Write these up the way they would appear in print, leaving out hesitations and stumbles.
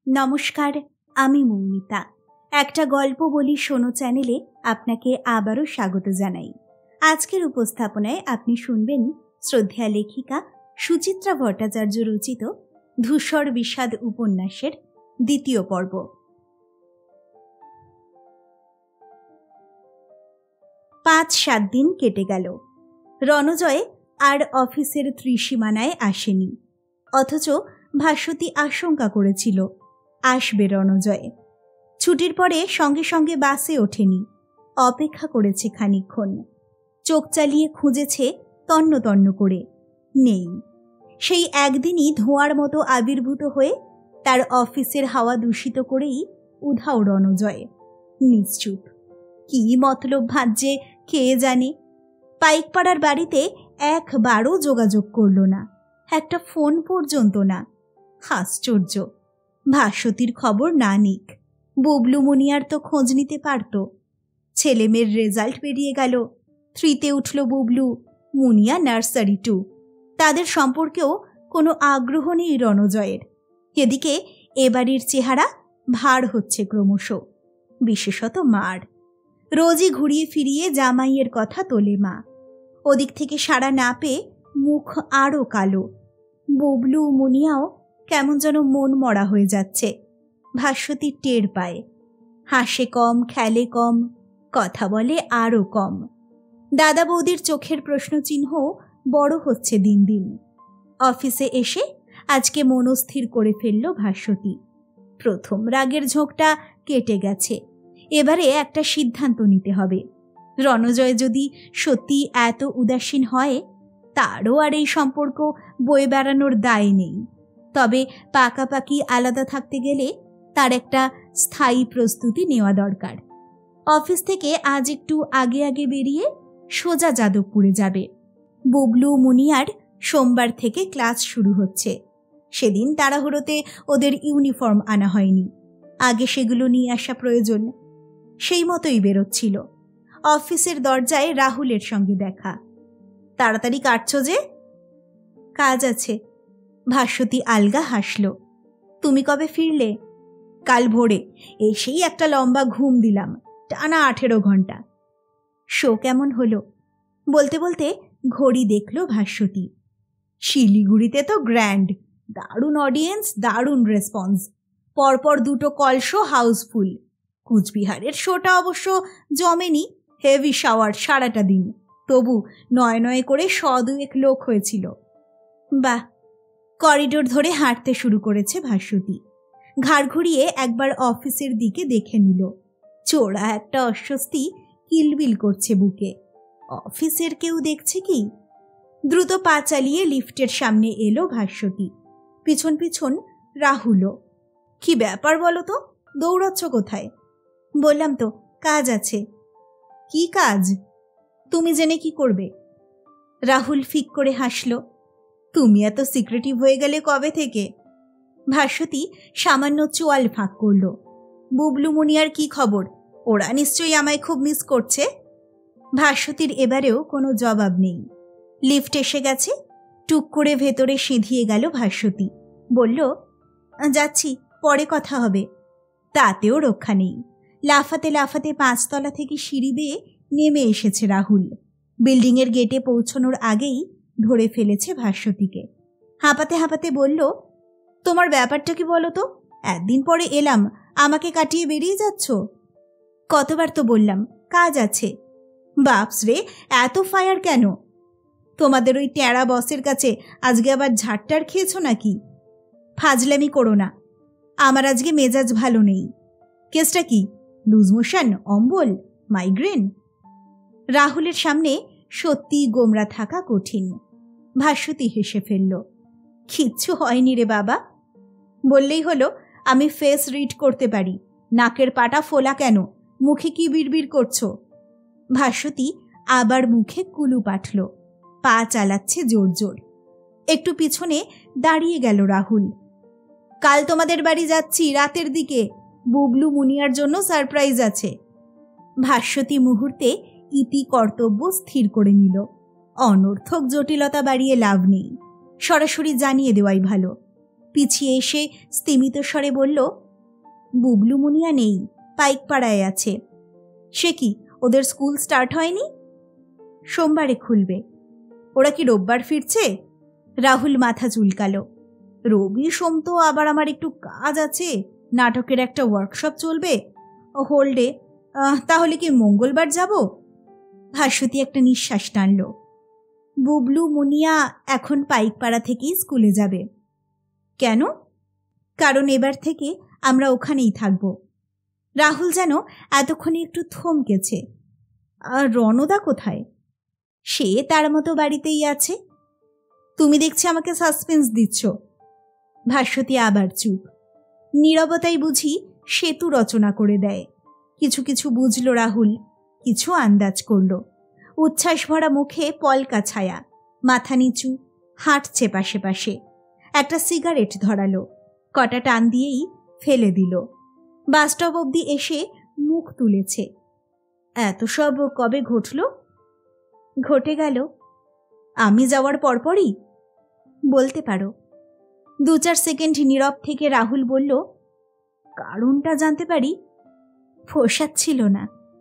নমস্কার, আমি মৌমিতা। একটা গল্প বলি শোনো চ্যানেলে আপনাকে আবারও স্বাগত জানাই। আজকের উপস্থাপনায় আপনি শুনবেন শ্রদ্ধেয়া লেখিকা সুচিত্রা ভট্টাচার্য রচিত ধূসর বিষাদ উপন্যাসের দ্বিতীয় পর্ব। 5-7 দিন কেটে গেল। রণজয় আর অফিসের ত্রিসীমানায় আসেনি, অথচ ভাস্বতী আশঙ্কা করেছিল আসবে রণজয়। ছুটির পরে সঙ্গে সঙ্গে বাসে ওঠেনি, অপেক্ষা করেছে খানিকক্ষণ, চোখ চালিয়ে খুঁজেছে তন্ন তন্ন করে, নেই। সেই একদিনই ধোঁয়ার মতো আবির্ভূত হয়ে তার অফিসের হাওয়া দূষিত করেই উধাও রণজয়। নিশ্চুপ, কি মতলব ভাঁজছে কে জানে। পাইকপাড়ার বাড়িতে একবারও যোগাযোগ করল না, একটা ফোন পর্যন্ত না। আশ্চর্য, ভাস্বতীর খবর না নিক, বুবলু মুনিয়ার তো খোঁজ নিতে পারত। ছেলে মেয়ের রেজাল্ট বেরিয়ে গেল, 3-তে উঠল বুবলু, মুনিয়া নার্সারি 2। তাদের সম্পর্কেও কোনো আগ্রহ নেই রণজয়ের। এদিকে এবাড়ির চেহারা ভার হচ্ছে ক্রমশ, বিশেষত মার। রোজই ঘুরিয়ে ফিরিয়ে জামাইয়ের কথা তোলে মা। ওদিক থেকে সাড়া না পেয়ে মুখ আরও কালো। বুবলু মুনিয়াও কেমন যেন মন মরা হয়ে যাচ্ছে। ভাস্বতী টের পায়, হাসে কম, খেলে কম, কথা বলে আরও কম। দাদা বৌদির চোখের প্রশ্নচিহ্ন বড় হচ্ছে দিন দিন। অফিসে এসে আজকে মনস্থির করে ফেলল ভাস্বতী। প্রথম রাগের ঝোঁকটা কেটে গেছে, এবারে একটা সিদ্ধান্ত নিতে হবে। রণজয় যদি সত্যি এত উদাসীন হয়, তারও আর এই সম্পর্ক বয়ে বেড়ানোর দায় নেই। তবে পাকাপাকি আলাদা থাকতে গেলে তার একটা স্থায়ী প্রস্তুতি নেওয়া দরকার। অফিস থেকে আজ একটু আগে আগে বেরিয়ে সোজা যাদবপুরে যাবে। বুবলু মুনিয়ার সোমবার থেকে ক্লাস শুরু হচ্ছে। সেদিন তাড়াহুড়োতে ওদের ইউনিফর্ম আনা হয়নি, আগে সেগুলো নিয়ে আসা প্রয়োজন। সেই মতোই বেরোচ্ছিল। অফিসের দরজায় রাহুলের সঙ্গে দেখা। তাড়াতাড়ি কাটছ যে? কাজ আছে। ভাস্বতী আলগা হাসল। তুমি কবে ফিরলে? কাল ভোরে। এসেই একটা লম্বা ঘুম দিলাম, টানা 18 ঘন্টা। শো কেমন হলো? বলতে বলতে ঘড়ি দেখল ভাস্বতী। শিলিগুড়িতে তো গ্র্যান্ড, দারুণ অডিয়েন্স, দারুণ রেসপন্স। পরপর 2টো কল শো হাউসফুল। কুচবিহারের শোটা অবশ্য জমেনি, হেভি শাওয়ার সারাটা দিন, তবু নয় নয় করে 100-2 লোক হয়েছিল। বাহ। করিডোর ধরে হাঁটতে শুরু করেছে ভাস্বতী। ঘাড় ঘুরিয়ে একবার অফিসের দিকে দেখে নিল। চোরা একটা অস্বস্তি কিলবিল করছে বুকে। অফিসের কেউ দেখছে কি? দ্রুত পা চালিয়ে লিফটের সামনে এলো ভাস্বতী। পিছন পিছন রাহুলও। কি ব্যাপার বলো তো, দৌড়াচ্ছ কোথায়? বললাম তো কাজ আছে। কি কাজ? তুমি জেনে কি করবে? রাহুল ফিক করে হাসল। তুমি এত সিক্রেটিভ হয়ে গেলে কবে থেকে? ভাস্বতী সামান্য চোয়াল ফাঁক করল। বুবলু মুনিয়ার কি খবর? ওরা নিশ্চয়ই আমায় খুব মিস করছে। ভাস্বতীর এবারেও কোনো জবাব নেই। লিফট এসে গেছে। টুক করে ভেতরে সিঁধিয়ে গেল ভাস্বতী। বলল, যাচ্ছি, পরে কথা হবে। তাতেও রক্ষা নেই। লাফাতে লাফাতে 5 তলা থেকে সিঁড়ি বেয়ে নেমে এসেছে রাহুল। বিল্ডিংয়ের গেটে পৌঁছানোর আগেই ধরে ফেলেছে ভাস্বতীকে। হাঁপাতে হাঁপাতে বলল, তোমার ব্যাপারটা কি বলো তো? একদিন পরে এলাম, আমাকে কাটিয়ে বেরিয়ে যাচ্ছ। কতবার তো বললাম কাজ আছে। বাপস রে, এত ফায়ার কেন? তোমাদের ওই ট্যাড়া বসের কাছে আজকে আবার ঝাড়টার খেয়েছো নাকি? ফাজলামি করো না, আমার আজকে মেজাজ ভালো নেই। কেসটা কি? লুজ মোশন, অম্বল, মাইগ্রেন? রাহুলের সামনে সত্যি গোমরা থাকা কঠিন। ভাস্বতী হেসে ফেলল। কিচ্ছু হয়নি রে বাবা। বললেই হলো আমি ফেস রিড করতে পারি। নাকের পাটা ফোলা কেন? মুখে কি বিড়বিড় করছো? ভাস্বতী আবার মুখে কুলু পাঠল। পা চালাচ্ছে জোর জোর। একটু পিছনে দাঁড়িয়ে গেল রাহুল। কাল তোমাদের বাড়ি যাচ্ছি রাতের দিকে, বুবলু মুনিয়ার জন্য সারপ্রাইজ আছে। ভাস্বতী মুহূর্তে ইতি কর্তব্য স্থির করে নিল। অনর্থক জটিলতা বাড়িয়ে লাভ নেই, সরাসরি জানিয়ে দেওয়াই ভালো। পিছিয়ে এসে স্তিমিত স্বরে বলল, বুবলু মুনিয়া নেই, পাইকপাড়ায় আছে। সে কি, ওদের স্কুল স্টার্ট হয়নি? সোমবারে খুলবে। ওরা কি রোববার ফিরছে? রাহুল মাথা চুলকালো। রবি সোম তো আবার আমার একটু কাজ আছে, নাটকের একটা ওয়ার্কশপ চলবে, হোলডে। তাহলে কি মঙ্গলবার যাব? ভাস্বতী একটা নিঃশ্বাস টানল। বুবলু মুনিয়া এখন পাইকপাড়া থেকেই স্কুলে যাবে। কেন? কারণ এবার থেকে আমরা ওখানেই থাকব। রাহুল যেন এতক্ষণে একটু থমকেছে। আর রণদা কোথায়? সে তার মতো বাড়িতেই আছে। তুমি দেখছি আমাকে সাসপেন্স দিচ্ছ। ভাস্বতী আবার চুপ। নীরবতাই বুঝি সেতু রচনা করে দেয়। কিছু কিছু বুঝল রাহুল, কিছু আন্দাজ করল। উচ্ছ্বাস ভরা মুখে পলকা ছায়া, মাথা নিচু, হাঁটছে পাশে পাশে। একটা সিগারেট ধরালো, কটা টান দিয়েই ফেলে দিল। বাসস্টপ অবধি এসে মুখ তুলেছে। এত সব কবে ঘটল? ঘটে গেল আমি যাওয়ার পরপরই। বলতে পারো। 2-4 সেকেন্ড নীরব থেকে রাহুল বলল, কারণটা জানতে পারি? ফোসাচ্ছিল না।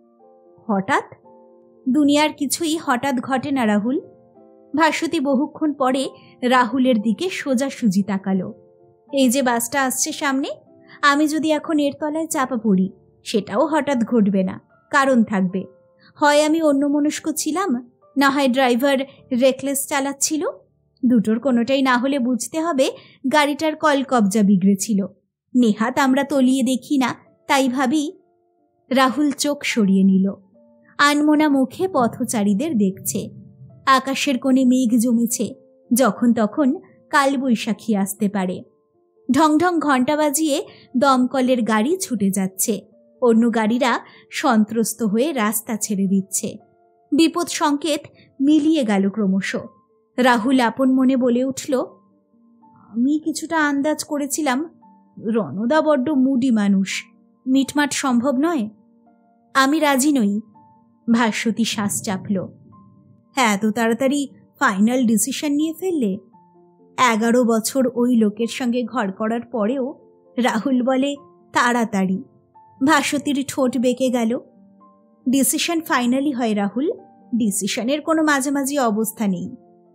হঠাৎ? দুনিয়ার কিছুই হঠাৎ ঘটে না রাহুল। ভাস্বতী বহুক্ষণ পরে রাহুলের দিকে সোজাসুজি তাকালো। এই যে বাসটা আসছে সামনে, আমি যদি এখন এর তলায় চাপা পড়ি, সেটাও হঠাৎ ঘটবে না, কারণ থাকবে। হয় আমি অন্যমনস্ক ছিলাম, না হয় ড্রাইভার রেকলেস চালাচ্ছিল। দুটোর কোনোটাই না হলে বুঝতে হবে গাড়িটার কলকবজা বিগড়েছিল। নেহাত আমরা তলিয়ে দেখি না, তাই ভাবি। রাহুল চোখ সরিয়ে নিল। আনমনা মুখে পথচারীদের দেখছে। আকাশের কোণে মেঘ জমেছে, যখন তখন কালবৈশাখী আসতে পারে। ঢং ঢং ঘণ্টা বাজিয়ে দমকলের গাড়ি ছুটে যাচ্ছে। অন্য গাড়িরা সন্ত্রস্ত হয়ে রাস্তা ছেড়ে দিচ্ছে। বিপদ সংকেত মিলিয়ে গেল ক্রমশ। রাহুল আপন মনে বলে উঠল, আমি কিছুটা আন্দাজ করেছিলাম রণদা বড্ড মুডি মানুষ, মিটমাট সম্ভব নয়। আমি রাজি নই। ভাস্বতী শ্বাস চাপল। হ্যাঁ, এত তাড়াতাড়ি ফাইনাল ডিসিশন নিয়ে ফেললে? 11 বছর ওই লোকের সঙ্গে ঘর করার পরেও রাহুল বলে তাড়াতাড়ি। ভাস্বতীর ঠোঁট বেঁকে গেল। ডিসিশন ফাইনালি হয় রাহুল, ডিসিশনের কোনো মাঝামাঝি অবস্থা নেই।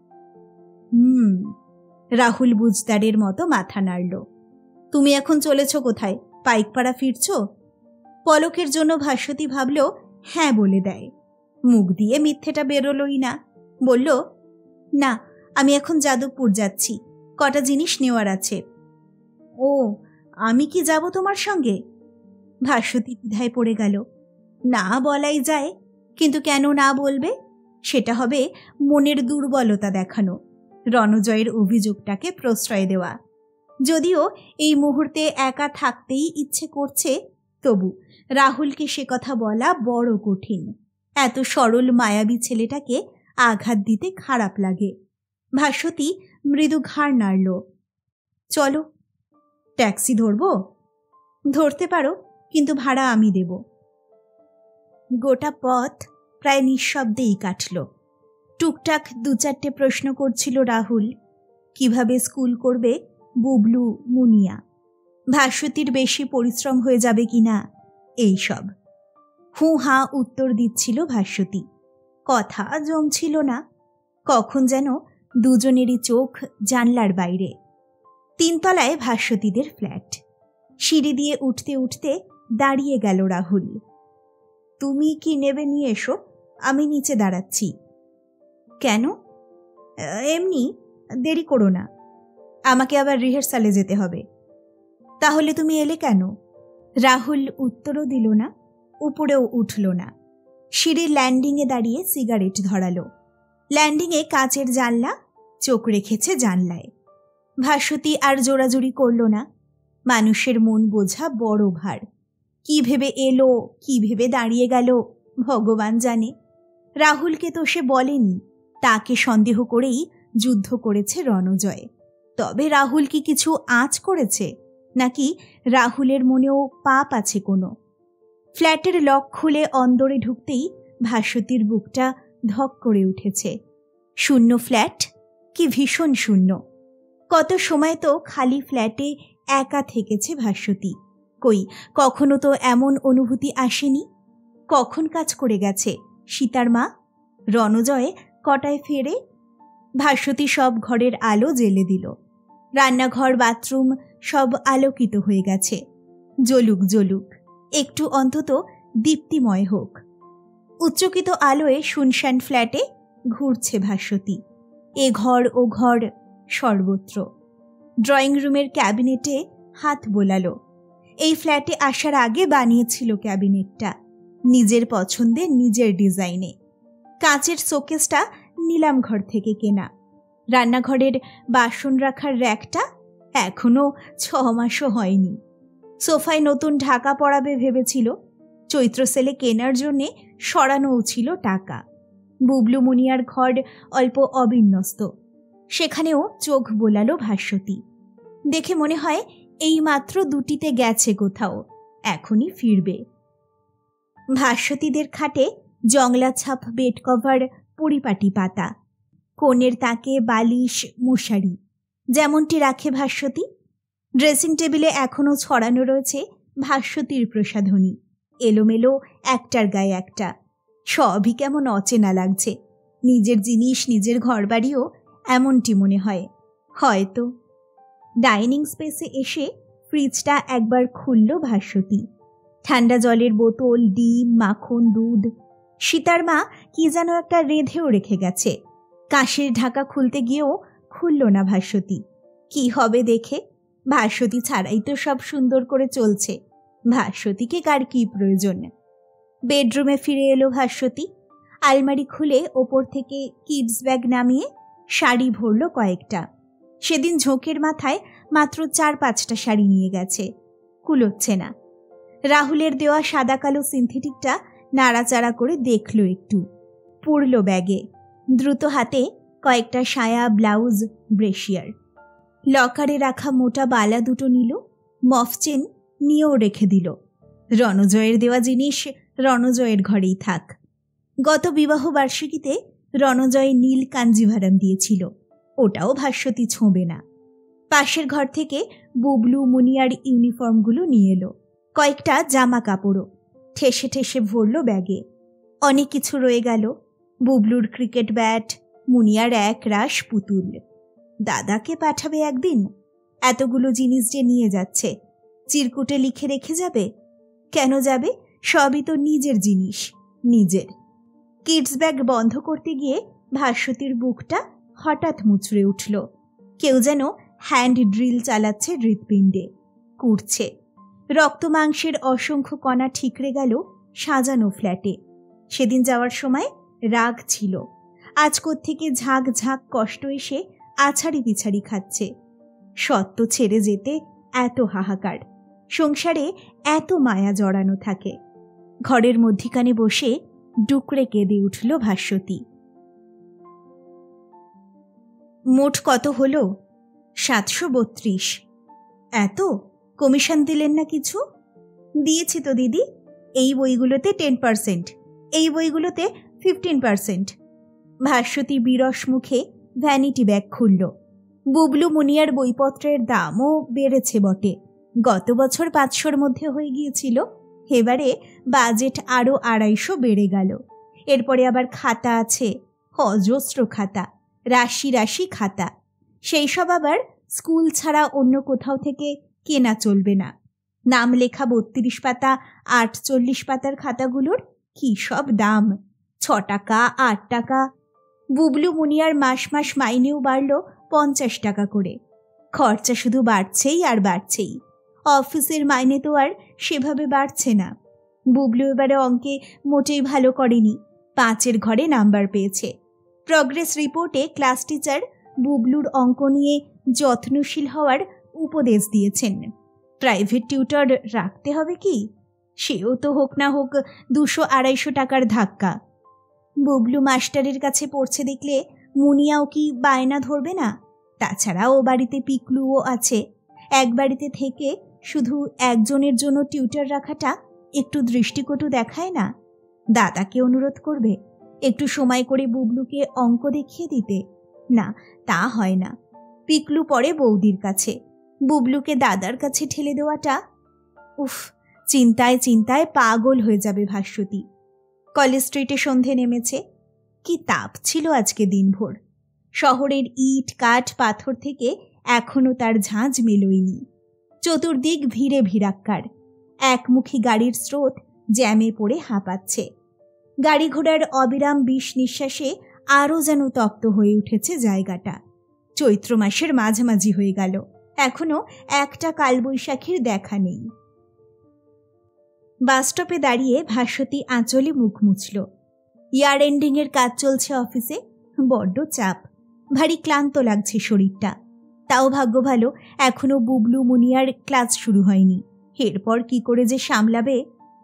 রাহুল বুঝদারের মতো মাথা নাড়ল। তুমি এখন চলেছ কোথায়? পাইকপাড়া ফিরছ? পলকের জন্য ভাস্বতী ভাবল হ্যাঁ বলে দেয়। মুখ দিয়ে মিথ্যেটা বেরোলই না। বলল, না, আমি এখন যাদবপুর যাচ্ছি, কটা জিনিস নেওয়ার আছে। ও, আমি কি যাব তোমার সঙ্গে? ভাস্বতী দ্বিধায় পড়ে গেল। না বলাই যায়, কিন্তু কেন না বলবে? সেটা হবে মনের দুর্বলতা দেখানো, রণজয়ের অভিযোগটাকে প্রশ্রয় দেওয়া। যদিও এই মুহূর্তে একা থাকতেই ইচ্ছে করছে, তবু রাহুলকে সে কথা বলা বড় কঠিন। এত সরল মায়াবী ছেলেটাকে আঘাত দিতে খারাপ লাগে। ভাস্বতী মৃদু ঘাড় নাড়ল। চলো। ট্যাক্সি ধরব? ধরতে পারো, কিন্তু ভাড়া আমি দেব। গোটা পথ প্রায় নিঃশব্দেই কাটল। টুকটাক 2-4টে প্রশ্ন করছিল রাহুল। কিভাবে স্কুল করবে বুবলু মুনিয়া? ভাস্বতীর বেশি পরিশ্রম হয়ে যাবে কিনা, এইসব। হুঁ হাঁ উত্তর দিচ্ছিল ভাস্বতী। কথা জমছিল না। কখন যেন দুজনেরই চোখ জানলার বাইরে। 3 তলায় ভাস্বতীদের ফ্ল্যাট। সিঁড়ি দিয়ে উঠতে উঠতে দাঁড়িয়ে গেল রাহুল। তুমি কি নেবে নিয়ে এসো, আমি নিচে দাঁড়াচ্ছি। কেন? এমনি, দেরি করো না, আমাকে আবার রিহার্সালে যেতে হবে। তাহলে তুমি এলে কেন? রাহুল উত্তরও দিল না, উপরেও উঠল না। সিঁড়ির ল্যান্ডিংয়ে দাঁড়িয়ে সিগারেট ধরালো। ল্যান্ডিংয়ে কাচের জানলা, চোখ রেখেছে জানলায়। ভাস্বতী আর জোরাজুরি করল না। মানুষের মন বোঝা বড় ভার। কি ভেবে এলো, কি ভেবে দাঁড়িয়ে গেল, ভগবান জানে। রাহুলকে তো সে বলেনি, তাকে সন্দেহ করেই যুদ্ধ করেছে রণজয়। তবে রাহুল কি কিছু আঁচ করেছে, নাকি রাহুলের মনেও পাপ আছে কোনো? ফ্ল্যাটের লক খুলে অন্দরে ঢুকতেই ভাস্বতীর বুকটা ধক করে উঠেছে। শূন্য ফ্ল্যাট, কি ভীষণ শূন্য। কত সময় তো খালি ফ্ল্যাটে একা থেকেছে ভাস্বতী। কই কখনো তো এমন অনুভূতি আসেনি। কখন কাজ করে গেছে সীতার মা? রণজয় কটায় ফেরে? ভাস্বতী সব ঘরের আলো জ্বেলে দিল। রান্নাঘর, বাথরুম সব আলোকিত হয়ে গেছে। জ্বলুক জ্বলুক, একটু অন্তত দীপ্তিময় হোক। উচ্চকিত আলোয় শুনশান ফ্ল্যাটে ঘুরছে ভাস্বতী। এ ঘর ও ঘর, সর্বত্র। ড্রয়িং রুমের ক্যাবিনেটে হাত বোলালো। এই ফ্ল্যাটে আসার আগে বানিয়েছিল ক্যাবিনেটটা, নিজের পছন্দে, নিজের ডিজাইনে। কাঁচের শোকেসটা নিলাম ঘর থেকে কেনা। রান্নাঘরের বাসন রাখার র্যাকটা এখনো 6 মাসও হয়নি। সোফায় নতুন ঢাকা পড়াবে ভেবেছিল। চৈত্র সেলে কেনার জন্যে সরানোও ছিল টাকা। বুবলু মুনিয়ার ঘর অল্প অবিন্যস্ত, সেখানেও চোখ বোলালো ভাস্বতী। দেখে মনে হয় এই মাত্র দুটিতে গেছে কোথাও, এখনই ফিরবে। ভাস্বতীদের খাটে জংলা ছাপ বেড কভার, পরিপাটি পাতা, কোণের তাকে বালিশ, মশারি, যেমনটি রাখে ভাস্বতী। ড্রেসিং টেবিলে এখনো ছড়ানো রয়েছে ভাস্বতীর প্রসাধনী, এলোমেলো একটার গায়ে একটা। সবই কেমন অচেনা লাগছে। নিজের জিনিস, নিজের ঘরবাড়িও এমনটি মনে হয় হয়তো। ডাইনিং স্পেসে এসে ফ্রিজটা একবার খুলল ভাস্বতী। ঠান্ডা জলের বোতল, ডিম, মাখন, দুধ। সীতার মা কি যেন একটা রেঁধেও রেখে গেছে। কাঁশের ঢাকা খুলতে গিয়েও খুলল না ভাস্বতী। কি হবে দেখে? ভাস্বতী ছাড়াই তো সব সুন্দর করে চলছে। ভাস্বতীকে কার কি প্রয়োজন? বেডরুমে ফিরে এলো ভাস্বতী। আলমারি খুলে ওপর থেকে কিডস ব্যাগ নামিয়ে শাড়ি ভরল কয়েকটা। সেদিন ঝোঁকের মাথায় মাত্র 4-5টা শাড়ি নিয়ে গেছে, কুলোচ্ছে না। রাহুলের দেওয়া সাদা কালো সিনথেটিকটা নাড়াচাড়া করে দেখল একটু, পুরল ব্যাগে। দ্রুত হাতে কয়েকটা সায়া, ব্লাউজ, ব্রেশিয়ার। লকারে রাখা মোটা বালা দুটো নিল, মফচেন নিয়েও রেখে দিল। রণজয়ের দেওয়া জিনিস রণজয়ের ঘরেই থাক। গত বিবাহ বার্ষিকীতে রণজয় নীল কাঞ্জিভারাম দিয়েছিল, ওটাও ভাস্বতী ছোঁবে না। পাশের ঘর থেকে বুবলু মুনিয়ার ইউনিফর্মগুলো নিয়ে এলো, কয়েকটা জামা কাপড়ও ঠেসে ঠেসে ভরল ব্যাগে। অনেক কিছু রয়ে গেল। বুবলুর ক্রিকেট ব্যাট, মুনিয়ার এক রাশ পুতুল। দাদাকে পাঠাবে একদিন। এতগুলো জিনিস যে নিয়ে যাচ্ছে, চিরকুটে লিখে রেখে যাবে? কেন যাবে? সবই তো নিজের জিনিস, নিজের। কিডস ব্যাগ বন্ধ করতে গিয়ে ভাস্বতীর বুকটা হঠাৎ মুচড়ে উঠল। কেউ যেন হ্যান্ড ড্রিল চালাচ্ছে হৃৎপিণ্ডে, কুড়ছে। রক্ত মাংসের অসংখ্য কণা ঠিকরে গেল সাজানো ফ্ল্যাটে। সেদিন যাওয়ার সময় রাগ ছিল, আজ কোত্থেকে ঝাঁক ঝাঁক কষ্ট এসে আছাড়ি পিছাড়ি খাচ্ছে। সত্য ছেড়ে যেতে এত হাহাকার, সংসারে এত মায়া জড়ানো থাকে। ঘরের মধ্যিখানে বসে ডুকরে কেঁদে উঠল ভাস্বতী। মোট কত হলো? 732। এত? কমিশন দিলেন না কিছু? দিয়েছি তো দিদি। এই বইগুলোতে 10%, এই বইগুলোতে 15%। ভাস্বতী বিরস মুখে ভ্যানিটি ব্যাগ খুলল। বুবলু মুনিয়ার বইপত্রের দামও বেড়েছে বটে। গত বছর 500-র মধ্যে হয়ে গিয়েছিল, এবারে বাজেট আরও 250 বেড়ে গেল। এরপরে আবার খাতা আছে, অজস্র খাতা, রাশি রাশি খাতা। সেই সব আবার স্কুল ছাড়া অন্য কোথাও থেকে কেনা চলবে না। নাম লেখা 32 পাতা, 48 পাতার খাতাগুলোর কি সব দাম! 6 টাকা, 8 টাকা। বুবলু মুনিয়ার মাস মাস মাইনেও বাড়ল 50 টাকা করে। খরচা শুধু বাড়ছেই আর বাড়ছেই। অফিসের মাইনে তো আর সেভাবে বাড়ছে না। বুবলু এবারে অঙ্কে মোটেই ভালো করেনি, 5-এর ঘরে নাম্বার পেয়েছে। প্রগ্রেস রিপোর্টে ক্লাস টিচার বুবলুর অঙ্ক নিয়ে যত্নশীল হওয়ার উপদেশ দিয়েছেন। প্রাইভেট টিউটর রাখতে হবে কি? সেও তো হোক না হোক 200-250 টাকার ধাক্কা। বুবলু মাস্টারের কাছে পড়ছে দেখলে মুনিয়াও কি বায়না ধরবে না? তাছাড়া ও বাড়িতে পিকলুও আছে। এক বাড়িতে থেকে শুধু একজনের জন্য টিউটর রাখাটা একটু দৃষ্টিকটু দেখায় না? দাদাকে অনুরোধ করবে একটু সময় করে বুবলুকে অঙ্ক দেখিয়ে দিতে। না, তা হয় না। পিকলু পড়ে বৌদির কাছে, বুবলুকে দাদার কাছে ঠেলে দেওয়াটা, উফ, চিন্তায় চিন্তায় পাগল হয়ে যাবে ভাস্বতী। কলেজ স্ট্রিটে সন্ধে নেমেছে। কি তাপ ছিল আজকে দিনভর। শহরের ইট কাঠ পাথর থেকে এখনো তার ঝাঁঝ মেলোয়নি। চতুর্দিক ভিড়ে ভিড়াক্কার, একমুখী গাড়ির স্রোত জ্যামে পড়ে হাঁপাচ্ছে। গাড়ি ঘোড়ার অবিরাম বিষ নিঃশ্বাসে আরও যেন তপ্ত হয়ে উঠেছে জায়গাটা। চৈত্র মাসের মাঝামাঝি হয়ে গেল, এখনো একটা কালবৈশাখীর দেখা নেই। বাসস্টপে দাঁড়িয়ে ভাস্বতী আঁচলে মুখ মুছল। ইয়ার এন্ডিংয়ের কাজ চলছে অফিসে, বড্ড চাপ, ভারী ক্লান্ত লাগছে শরীরটা। তাও ভাগ্য ভালো এখনো বুবলু মুনিয়ার ক্লাস শুরু হয়নি। এরপর কি করে যে সামলাবে।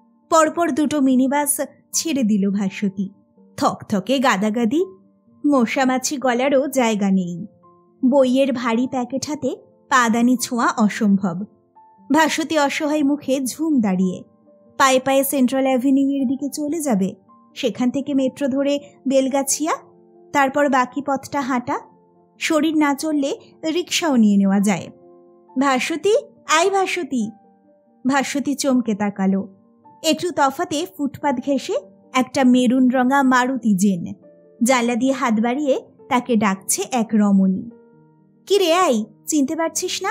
পরপর দুটো মিনিবাস ছেড়ে দিল ভাস্বতী। থকথকে গাদাগাদি, মশামাছি গলারও জায়গা নেই। বইয়ের ভারী প্যাকেট হাতে পাদানি ছোঁয়া অসম্ভব। ভাস্বতী অসহায় মুখে ঝুম দাঁড়িয়ে। পায়ে পায়ে সেন্ট্রাল অ্যাভিনিউয়ের দিকে চলে যাবে, সেখান থেকে মেট্রো ধরে বেলগাছিয়া, তারপর বাকি পথটা হাঁটা। শরীর না চললে রিক্সাও নিয়ে নেওয়া যায়। ভাস্বতী, আই ভাস্বতী। ভাস্বতী চমকে তাকালো। একটু তফাতে ফুটপাত ঘেঁষে একটা মেরুন রঙা মারুতি জেন। জানলা দিয়ে হাত বাড়িয়ে তাকে ডাকছে এক রমণী। কি রে আই, চিনতে পারছিস না?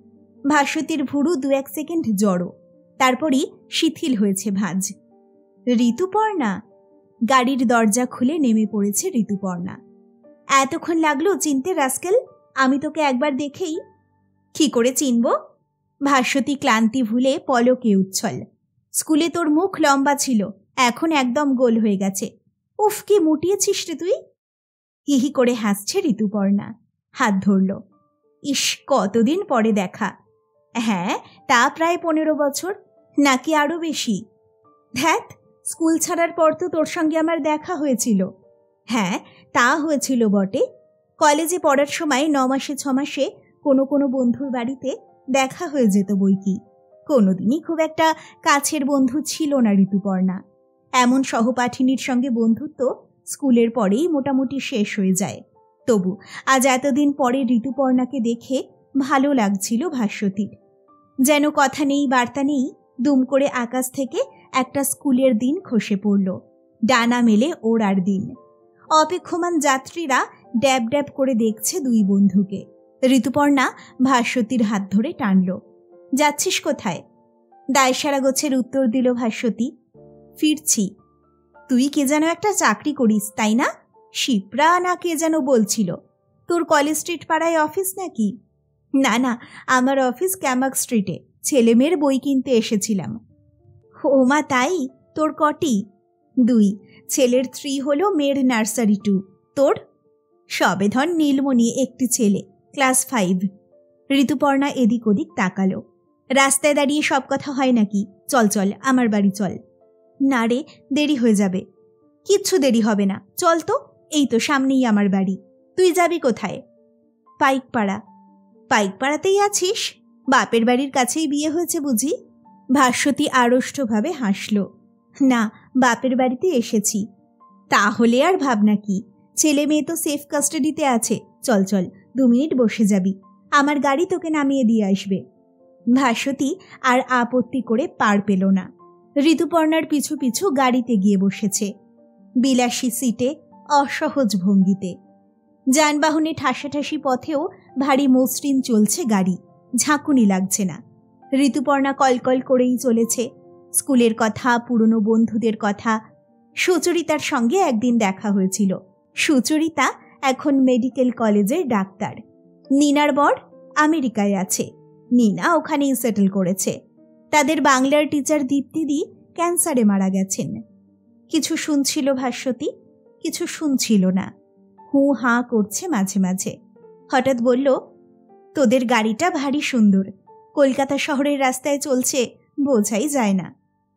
ভাস্বতীর ভুরু 2-1 সেকেন্ড জড়ো, তারপরই শিথিল হয়েছে ভাঁজ। ঋতুপর্ণা। গাড়ির দরজা খুলে নেমে পড়েছে ঋতুপর্ণা। এতক্ষণ লাগলো চিনতে রাস্কেল? আমি তোকে একবার দেখেই। কি করে চিনব? ভাস্বতী ক্লান্তি ভুলে পলকে উচ্ছল। স্কুলে তোর মুখ লম্বা ছিল, এখন একদম গোল হয়ে গেছে। উফ, কি মুটিয়েছিস রে তুই। হিহি করে হাসছে ঋতুপর্ণা, হাত ধরল। ইস, কতদিন পরে দেখা। হ্যাঁ, তা প্রায় 15 বছর, নাকি আরো বেশি। ধ্যাত, স্কুল ছাড়ার পর তো তোর সঙ্গে আমার দেখা হয়েছিল। হ্যাঁ, তা হয়েছিল বটে। কলেজে পড়ার সময় 9 মাসে 6 মাসে কোনো কোনো বন্ধুর বাড়িতে দেখা হয়ে যেত বই কি। কোনোদিনই খুব একটা কাছের বন্ধু ছিল না ঋতুপর্ণা। এমন সহপাঠিনীর সঙ্গে বন্ধুত্ব স্কুলের পরেই মোটামুটি শেষ হয়ে যায়। তবু আজ এতদিন পরে ঋতুপর্ণাকে দেখে ভালো লাগছিল ভাস্বতীর। যেন কথা নেই বার্তা নেই, দুম করে আকাশ থেকে একটা স্কুলের দিন খসে পড়ল। ডানা মেলে ওড়ার দিন। অপেক্ষমান যাত্রীরা ড্যাব ড্যাব করে দেখছে দুই বন্ধুকে। ঋতুপর্ণা ভাস্বতীর হাত ধরে টানল। যাচ্ছিস কোথায়? দায়সারা গোছের উত্তর দিল ভাস্বতী। ফিরছি। তুই কে যেন একটা চাকরি করিস, তাই না? শিপ্রা না কে যেন বলছিল। তোর কলেজ স্ট্রিট পাড়ায় অফিস নাকি? না না, আমার অফিস ক্যামাক স্ট্রিটে। ছেলে মেয়ের বই কিনতে এসেছিলাম। ও মা, তাই? তোর কটি? 2। ছেলের 3 হলো, মেয়ের নার্সারি 2। তোর? সবেধন নীলমণি, একটি ছেলে, ক্লাস 5। ঋতুপর্ণা এদিক ওদিক তাকালো। রাস্তায় দাঁড়িয়ে সব কথা হয় নাকি? চল চল, আমার বাড়ি চল। না রে, দেরি হয়ে যাবে। কিচ্ছু দেরি হবে না, চল তো। এই তো সামনেই আমার বাড়ি। তুই যাবি কোথায়? পাইকপাড়া। পাইকপাড়াতেই আছিস? বাপের বাড়ির কাছেই বিয়ে হয়েছে বুঝি? ভাস্বতী আড়ষ্টভাবে হাসল। না, বাপের বাড়িতে এসেছি। তাহলে আর ভাবনা কি, ছেলে মেয়ে তো সেফ কাস্টাডিতে আছে। চল চল, 2 মিনিট বসে যাবি, আমার গাড়ি তোকে নামিয়ে দিয়ে আসবে। ভাস্বতী আর আপত্তি করে পার পেল না। ঋতুপর্ণার পিছু পিছু গাড়িতে গিয়ে বসেছে, বিলাসী সিটে, অসহজ ভঙ্গিতে। যানবাহনে ঠাসাঠাসি পথেও ভারী মসৃণ চলছে গাড়ি, ঝাঁকুনি লাগছে না। ঋতুপর্ণা কলকল করেই চলেছে। স্কুলের কথা, পুরনো বন্ধুদের কথা। সুচরিতার সঙ্গে একদিন দেখা হয়েছিল। সুচরিতা এখন মেডিকেল কলেজের ডাক্তার। নীনার বর আমেরিকায় আছে। নীনা ওখানেই সেটেল করেছে। তাদের বাংলার টিচার দীপ্তিদি ক্যান্সারে মারা গেছেন। কিছু শুনছিল ভাস্বতী, কিছু শুনছিল না। হু হাঁ করছে মাঝে মাঝে। হঠাৎ বলল, তোদের গাড়িটা ভারী সুন্দর। কলকাতা শহরের রাস্তায় চলছে, বোঝাই যায় না।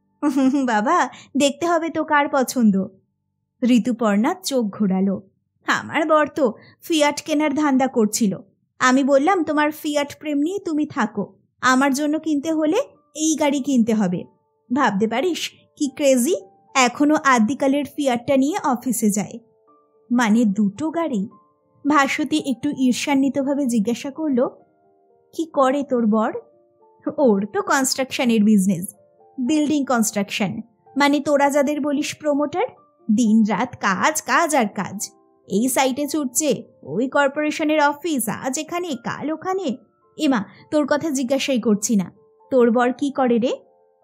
বাবা, দেখতে হবে তো কার পছন্দ। ঋতুপর্ণা চোখ ঘোরালো। আমার বর তো ফিয়াট কেনার ধান্দা করছিল। আমি বললাম, তোমার ফিয়াট প্রেম নিয়ে তুমি থাকো, আমার জন্য কিনতে হলে এই গাড়ি কিনতে হবে। ভাবতে পারিস কি ক্রেজি, এখনো আদিকালের ফিয়াটটা নিয়ে অফিসে যায়। মানে 2টো গাড়ি? ভাস্বতী একটু ঈর্ষান্বিতভাবে জিজ্ঞাসা করল, কি করে তোর বর? ওর তো কনস্ট্রাকশনের বিজনেস, বিল্ডিং কনস্ট্রাকশন। মানে তোরা যাদের বলিস প্রমোটার, দিন রাত কাজ কাজ আর কাজ। এই সাইটে ছুটছে, ওই কর্পোরেশনের অফিস, আজ এখানে কাল ওখানে। এমা, তোর কথা জিজ্ঞাসাই করছি না, তোর বর কি করে রে?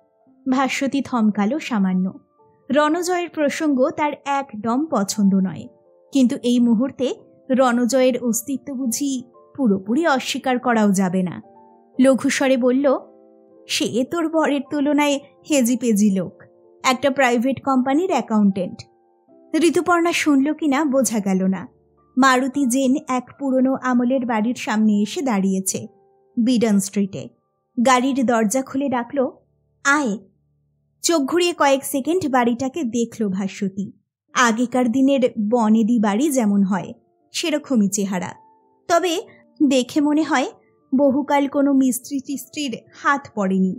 ভাস্বতী থমকালো সামান্য। রণজয়ের প্রসঙ্গ তার একদম পছন্দ নয়, কিন্তু এই মুহূর্তে রণজয়ের অস্তিত্ব বুঝি পুরোপুরি অস্বীকার করাও যাবে না। লঘুস্বরে বলল, সে তোর বরের তুলনায় হেজিপেজি লোক, একটা প্রাইভেট কোম্পানির অ্যাকাউন্টেন্ট। ঋতুপর্ণা শুনল কিনা বোঝা গেল না। মারুতি জেন এক পুরনো আমলের বাড়ির সামনে এসে দাঁড়িয়েছে, বিডন স্ট্রিটে। গাড়ির দরজা খুলে ডাকল, আয়। চোখ ঘুরিয়ে কয়েক সেকেন্ড বাড়িটাকে দেখল ভাস্বতী। আগেকার দিনের বনেদি বাড়ি যেমন হয় সেরকমই চেহারা, তবে দেখে মনে হয় বহুকাল কোনো মিস্ত্রি টিস্ত্রির হাত পড়েনি।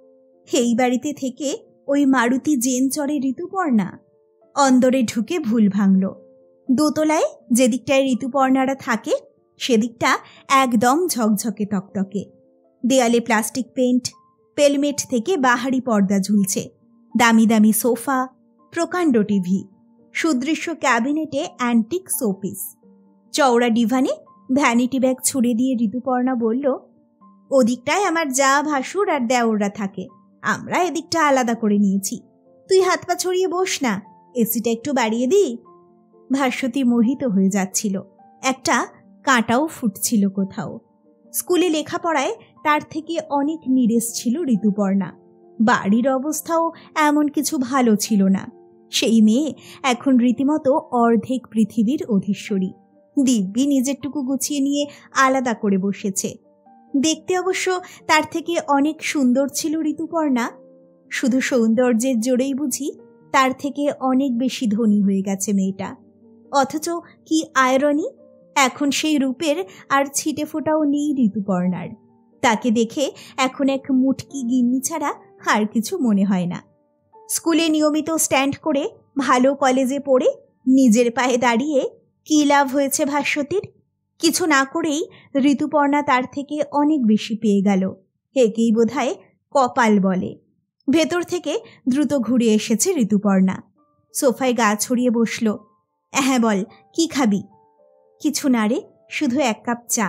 এই বাড়িতে থেকে ওই মারুতি জেন চড়ে ঋতুপর্ণা? অন্দরে ঢুকে ভুল ভাঙল। দোতলায় যেদিকটায় ঋতুপর্ণারা থাকে সেদিকটা একদম ঝকঝকে তকতকে। দেয়ালে প্লাস্টিক পেন্ট, পেলমেট থেকে বাহারি পর্দা ঝুলছে, দামি দামি সোফা, প্রকাণ্ড টিভি, সুদৃশ্য ক্যাবিনেটে অ্যান্টিক শোপিস। চওড়া ডিভানে ভ্যানিটি ব্যাগ ছুড়ে দিয়ে ঋতুপর্ণা বলল, ওদিকটায় আমার যা ভাসুর আর দেওররা থাকে, আমরা এদিকটা আলাদা করে নিয়েছি। তুই হাত পা ছড়িয়ে বস না, এসিটা একটু বাড়িয়ে দিই। ভাস্বতী মোহিত হয়ে যাচ্ছিল, একটা কাঁটাও ফুটছিল কোথাও। স্কুলে লেখাপড়ায় তার থেকে অনেক নিরেশ ছিল ঋতুপর্ণা, বাড়ির অবস্থাও এমন কিছু ভালো ছিল না। সেই মেয়ে এখন রীতিমতো অর্ধেক পৃথিবীর অধীশ্বরী। দিব্যি নিজেরটুকু গুছিয়ে নিয়ে আলাদা করে বসেছে। দেখতে অবশ্য তার থেকে অনেক সুন্দর ছিল ঋতুপর্ণা, শুধু সৌন্দর্যের জোরেই বুঝি তার থেকে অনেক বেশি ধনী হয়ে গেছে মেয়েটা। অথচ কি আয়রনি, এখন সেই রূপের আর ছিটে ফোটাও নেই ঋতুপর্ণার। তাকে দেখে এখন এক মুটকি গিন্নি ছাড়া আর কিছু মনে হয় না। স্কুলে নিয়মিত স্ট্যান্ড করে ভালো কলেজে পড়ে নিজের পায়ে দাঁড়িয়ে কী লাভ হয়েছে ভাস্বতীর? কিছু না করেই ঋতুপর্ণা তার থেকে অনেক বেশি পেয়ে গেল। একেই বোধহয় কপাল বলে। ভেতর থেকে দ্রুত ঘুরে এসেছে ঋতুপর্ণা, সোফায় গা ছড়িয়ে বসল। হ্যাঁ বল, কি খাবি? কিছু না রে, শুধু এক কাপ চা।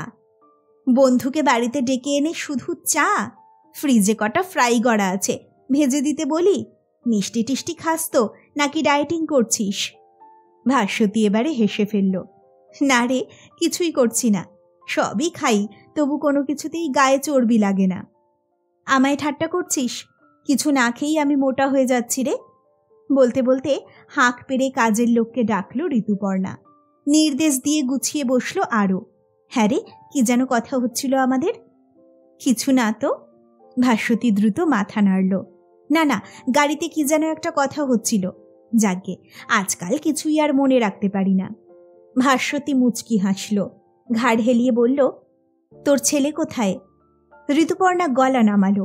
বন্ধুকে বাড়িতে ডেকে এনে শুধু চা? ফ্রিজে কটা ফ্রাই গড়া আছে, ভেজে দিতে বলি। মিষ্টি টিষ্টি খাস তো, নাকি ডায়েটিং করছিস? ভাস্বতী এবারে হেসে ফেলল। না রে, কিছুই করছি না, সবই খাই, তবু কোনো কিছুতেই গায়ে চর্বি লাগে না। আমায় ঠাট্টা করছিস? কিছু না খেয়েই আমি মোটা হয়ে যাচ্ছি রে। বলতে বলতে হাঁক পেরে কাজের লোককে ডাকল ঋতুপর্ণা। নির্দেশ দিয়ে গুছিয়ে বসলো আরও। হ্যাঁ রে, কি যেন কথা হচ্ছিল আমাদের? কিছু না তো। ভাস্বতী দ্রুত মাথা নাড়ল। না না, গাড়িতে কি যেন একটা কথা হচ্ছিল। যাকে আজকাল কিছুই আর মনে রাখতে পারি না। ভাস্বতী মুচকি হাসল, ঘাড় হেলিয়ে বলল, তোর ছেলে কোথায়? ঋতুপর্ণা গলা নামালো।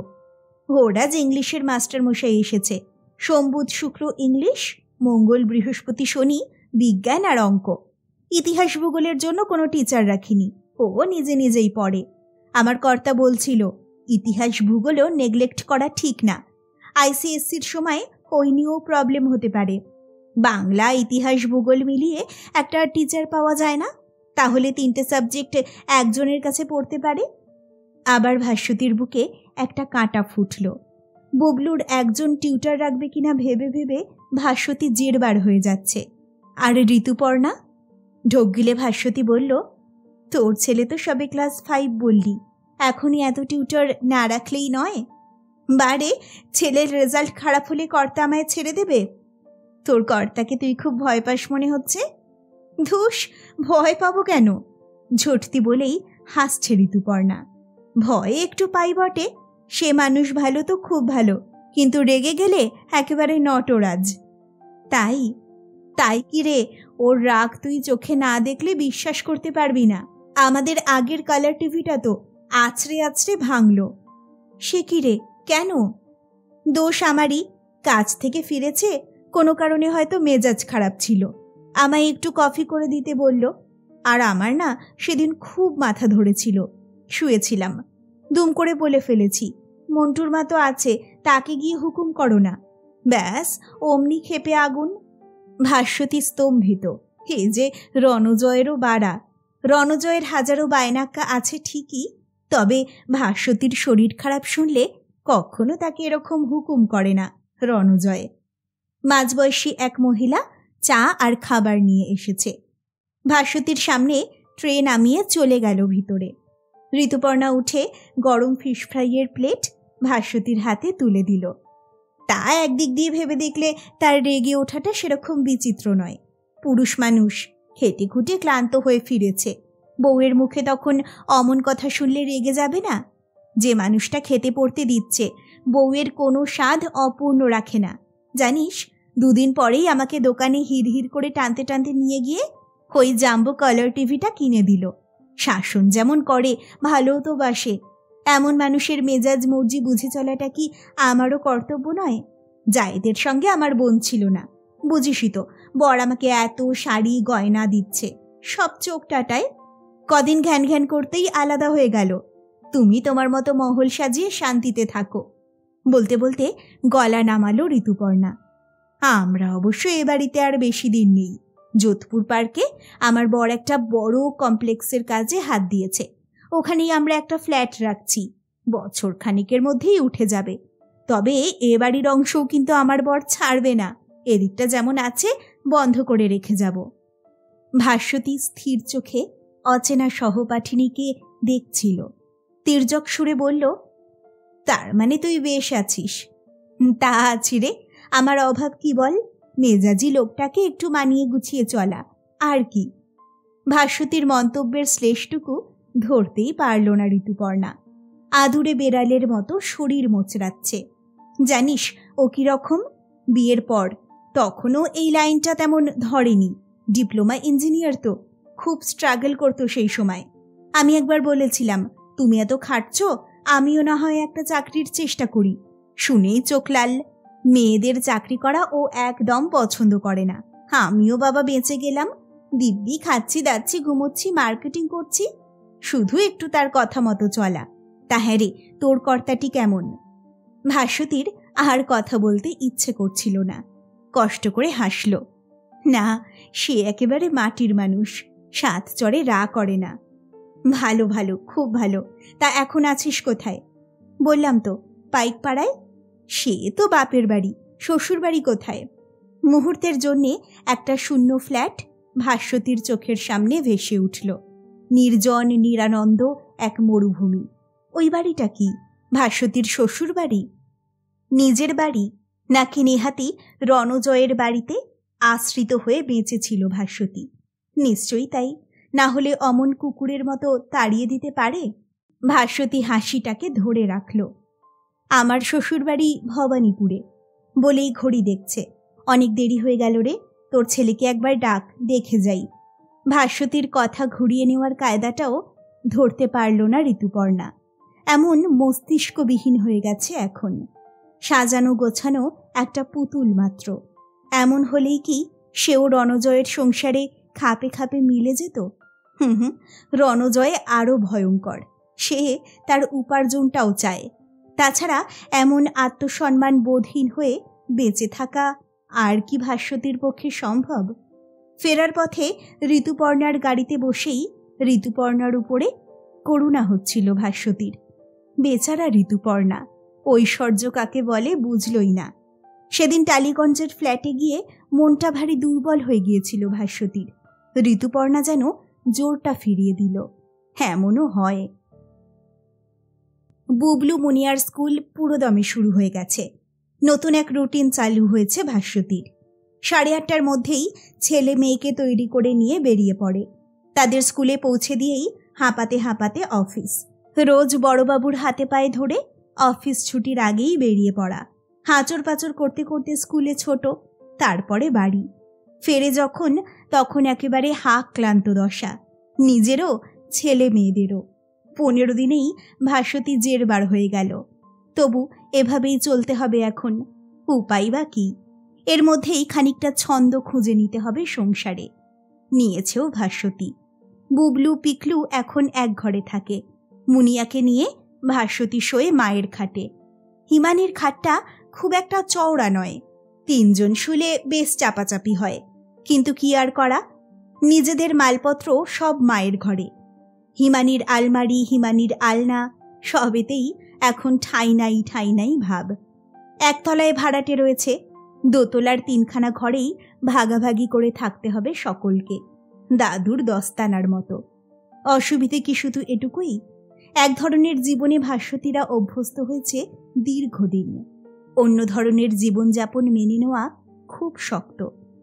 ওরা যে ইংলিশের মাস্টারমশাই এসেছে, সোম বুধ শুক্র ইংলিশ, মঙ্গল বৃহস্পতি শনি বিজ্ঞান আর অঙ্ক। ইতিহাস ভূগোলের জন্য কোনো টিচার রাখিনি, ও নিজে নিজেই পড়ে। আমার কর্তা বলছিল ইতিহাস ভূগোলও নেগলেক্ট করা ঠিক না, আইসিএসসির সময় ওই নিয়েও প্রবলেম হতে পারে। বাংলা ইতিহাস ভূগোল মিলিয়ে একটা টিচার পাওয়া যায় না? তাহলে 3টে সাবজেক্ট একজনের কাছে পড়তে পারে। আবার ভাস্বতীর বুকে একটা কাঁটা ফুটল। বুবলুর একজন টিউটার রাখবে কিনা ভেবে ভেবে ভাস্বতী জেরবার হয়ে যাচ্ছে। আর ঋতুপর্ণা? ঢোক গিলে ভাস্বতী বলল, তোর ছেলে তো সবে ক্লাস 5 বললি, এখনই এত টিউটার না রাখলেই নয়। বারে, ছেলের রেজাল্ট খারাপ হলে কর্তা আমায় ছেড়ে দেবে? তোর কর্তাকে তুই খুব ভয় পাস মনে হচ্ছে। ধুস, ভয় পাবো কেন? ঝটতি বলেই হাসছে ঋতুপর্ণা। ভয় একটু পাই বটে, সে মানুষ ভালো তো খুব ভালো, কিন্তু রেগে গেলে একেবারে নটরাজ। তাই? তাই কি রে, ওর রাগ তুই চোখে না দেখলে বিশ্বাস করতে পারবি না। আমাদের আগের কালার টিভিটা তো আছড়ে আছড়ে ভাঙল। সে কি রে, কেন? দোষ আমারই। কাজ থেকে ফিরেছে, কোনো কারণে হয়তো মেজাজ খারাপ ছিল, আমায় একটু কফি করে দিতে বলল। আর আমার না সেদিন খুব মাথা ধরেছিল, শুয়েছিলাম, দুম করে বলে ফেলেছি, মন্টুর মা তো আছে, তাকে গিয়ে হুকুম করো না। ব্যাস অমনি ক্ষেপে আগুন। ভাস্বতী স্তম্ভিত। হে যে রণজয়েরও বাড়া। রণজয়ের হাজারো বায়নাক্কা আছে ঠিকই, তবে ভাস্বতীর শরীর খারাপ শুনলে কখনো তাকে এরকম হুকুম করে না রণজয়। মাঝবয়সী এক মহিলা চা আর খাবার নিয়ে এসেছে। ভাস্বতীর সামনে ট্রে নামিয়ে চলে গেল ভিতরে। ঋতুপর্ণা উঠে গরম ফিশ ফ্রাইয়ের প্লেট ভাস্বতীর হাতে তুলে দিল। তা একদিক দিয়ে ভেবে দেখলে তার রেগে ওঠাটা সেরকম বিচিত্র নয়। পুরুষ মানুষ, খেটে খুঁটে ক্লান্ত হয়ে ফিরেছে, বউয়ের মুখে তখন অমন কথা শুনলে রেগে যাবে না? যে মানুষটা খেতে পড়তে দিচ্ছে বউয়ের কোনো স্বাদ অপূর্ণ রাখে না, জানিস? দুদিন পরেই আমাকে দোকানে হিড় করে টানতে টানতে নিয়ে গিয়ে ওই জাম্বো কালার টিভিটা কিনে দিল। শাসন যেমন করে ভালোও তো বাসে। এমন মানুষের মেজাজ মর্জি বুঝে চলাটা কি আমারও কর্তব্য নয়? জায়েদের সঙ্গে আমার বোন ছিল না, বুঝিসই তো, বর আমাকে এত শাড়ি গয়না দিচ্ছে, সব চোখটাটায়। কদিন ঘ্যান ঘ্যান করতেই আলাদা হয়ে গেল। তুমি তোমার মতো মহল সাজিয়ে শান্তিতে থাকো। বলতে বলতে গলা নামালো ঋতুপর্ণা। আমরা অবশ্য এ বাড়িতে আর বেশি দিন নেই। যোধপুর পার্কে আমার বর একটা বড় কমপ্লেক্সের কাজে হাত দিয়েছে, ওখানেই আমরা একটা ফ্ল্যাট রাখছি, বছর খানিকের মধ্যেই উঠে যাবে। তবে এ বাড়ির অংশও কিন্তু আমার বর ছাড়বে না, এদিকটা যেমন আছে বন্ধ করে রেখে যাব। ভাস্বতী স্থির চোখে অচেনা সহপাঠিনীকে দেখছিল। তির্যক সুরে বলল, তার মানে তুই বেশ আছিস? তা আছি রে, আমার অভাব কি বল? মেজাজি লোকটাকে একটু মানিয়ে গুছিয়ে চলা, আর কি। ভাস্বতীর মন্তব্যের শ্লেষটুকু ধরতেই পারল না ঋতুপর্ণা। আদুরে বেড়ালের মতো শরীর মোচড়াচ্ছে। জানিস ও কিরকম? বিয়ের পর তখনও এই লাইনটা তেমন ধরেনি, ডিপ্লোমা ইঞ্জিনিয়ার তো, খুব স্ট্রাগল করতো সেই সময়। আমি একবার বলেছিলাম, তুমি এত খাটছ, আমিও না হয় একটা চাকরির চেষ্টা করি। শুনেই চোখ লাল। মেয়েদের চাকরি করা ও একদম পছন্দ করে না। আমিও বাবা বেঁচে গেলাম, দিব্যি খাচ্ছি দাচ্ছি ঘুমোচ্ছি মার্কেটিং করছি, শুধু একটু তার কথা মতো চলা। তা হ্যাঁ রে, তোর কর্তাটি কেমন? ভাস্বতীর আর কথা বলতে ইচ্ছে করছিল না, কষ্ট করে হাসল। না, সে একেবারে মাটির মানুষ, সাত চড়ে রা করে না। ভালো ভালো, খুব ভালো। তা এখন আছিস কোথায়? বললাম তো, পাইকপাড়ায়। সে তো বাপের বাড়ি, শ্বশুর বাড়ি কোথায়? মুহূর্তের জন্যে একটা শূন্য ফ্ল্যাট ভাস্বতীর চোখের সামনে ভেসে উঠল। নির্জন নিরানন্দ এক মরুভূমি। ওই বাড়িটা কি ভাস্বতীর শ্বশুর বাড়ি? নিজের বাড়ি নাকি নেহাতি রণজয়ের বাড়িতে আশ্রিত হয়ে বেঁচেছিল ভাস্বতী? নিশ্চয়ই তাই, না হলে অমন কুকুরের মতো তাড়িয়ে দিতে পারে? ভাস্বতী হাসিটাকে ধরে রাখল। আমার শ্বশুরবাড়ি ভবানীপুরে। বলেই ঘড়ি দেখছে, অনেক দেরি হয়ে গেল রে, তোর ছেলেকে একবার ডাক, দেখে যাই। ভাস্বতীর কথা ঘুরিয়ে নেওয়ার কায়দাটাও ধরতে পারল না ঋতুপর্ণা। এমন মস্তিষ্কবিহীন হয়ে গেছে এখন, সাজানো গোছানো একটা পুতুল মাত্র। এমন হলেই কি সেও রণজয়ের সংসারে খাপে খাপে মিলে যেত? রণজয় আরও ভয়ঙ্কর, সে তার উপার্জনটাও চায়। তাছাড়া এমন আত্মসম্মান বোধহীন হয়ে বেঁচে থাকা আর কি ভাস্বতীর পক্ষে সম্ভব? ফেরার পথে ঋতুপর্ণার গাড়িতে বসেই ঋতুপর্ণার উপরে করুণা হচ্ছিল ভাস্বতীর। বেচারা ঋতুপর্ণা, ঐশ্বর্য কাকে বলে বুঝলই না। সেদিন টালিগঞ্জের ফ্ল্যাটে গিয়ে মনটা ভারী দুর্বল হয়ে গিয়েছিল ভাস্বতীর। ঋতুপর্ণা যেন জোরটা ফিরিয়ে দিল। এমনও হয়। বুবলু মুনিয়ার স্কুল পুরোদমে শুরু হয়ে গেছে। নতুন এক রুটিন চালু হয়েছে ভাস্বতীর। 8:30টার মধ্যেই ছেলে মেয়েকে তৈরি করে নিয়ে বেরিয়ে পড়ে। তাদের স্কুলে পৌঁছে দিয়েই হাঁপাতে হাঁপাতে অফিস। রোজ বড়বাবুর হাতে পায়ে ধরে অফিস ছুটির আগেই বেরিয়ে পড়া। হাঁচর পাচর করতে করতে স্কুলে ছোট, তারপরে বাড়ি। ফেরে যখন তখন একেবারে হাঁক ক্লান্ত দশা, নিজেরও ছেলে মেয়েদেরও। 15 দিনেই ভাস্বতী জেরবার হয়ে গেল। তবু এভাবেই চলতে হবে এখন, উপায় বা কি? এর মধ্যেই খানিকটা ছন্দ খুঁজে নিতে হবে সংসারে। নিয়েছেও ভাস্বতী। বুবলু পিকলু এখন এক ঘরে থাকে। মুনিয়াকে নিয়ে ভাস্বতী শোয়ে মায়ের খাটে। হিমানির খাটটা খুব একটা চওড়া নয়, 3 জন শুলে বেশ চাপাচাপি হয়, কিন্তু কি আর করা, নিজেদের মালপত্র সব মায়ের ঘরে। হিমানির আলমারি, হিমানির আলনা সবেতেই এখন ঠাঁই নাই ভাব। একতলায় ভাড়াটে রয়েছে, দোতলার 3খানা ঘরেই ভাগাভাগি করে থাকতে হবে সকলকে, দাদুর দস্তানার মতো। অসুবিধে কি শুধু এটুকুই? এক ধরনের জীবনে ভাস্বতীরা অভ্যস্ত হয়েছে দীর্ঘদিন, অন্য ধরনের জীবনযাপন মেনে নেওয়া খুব শক্ত।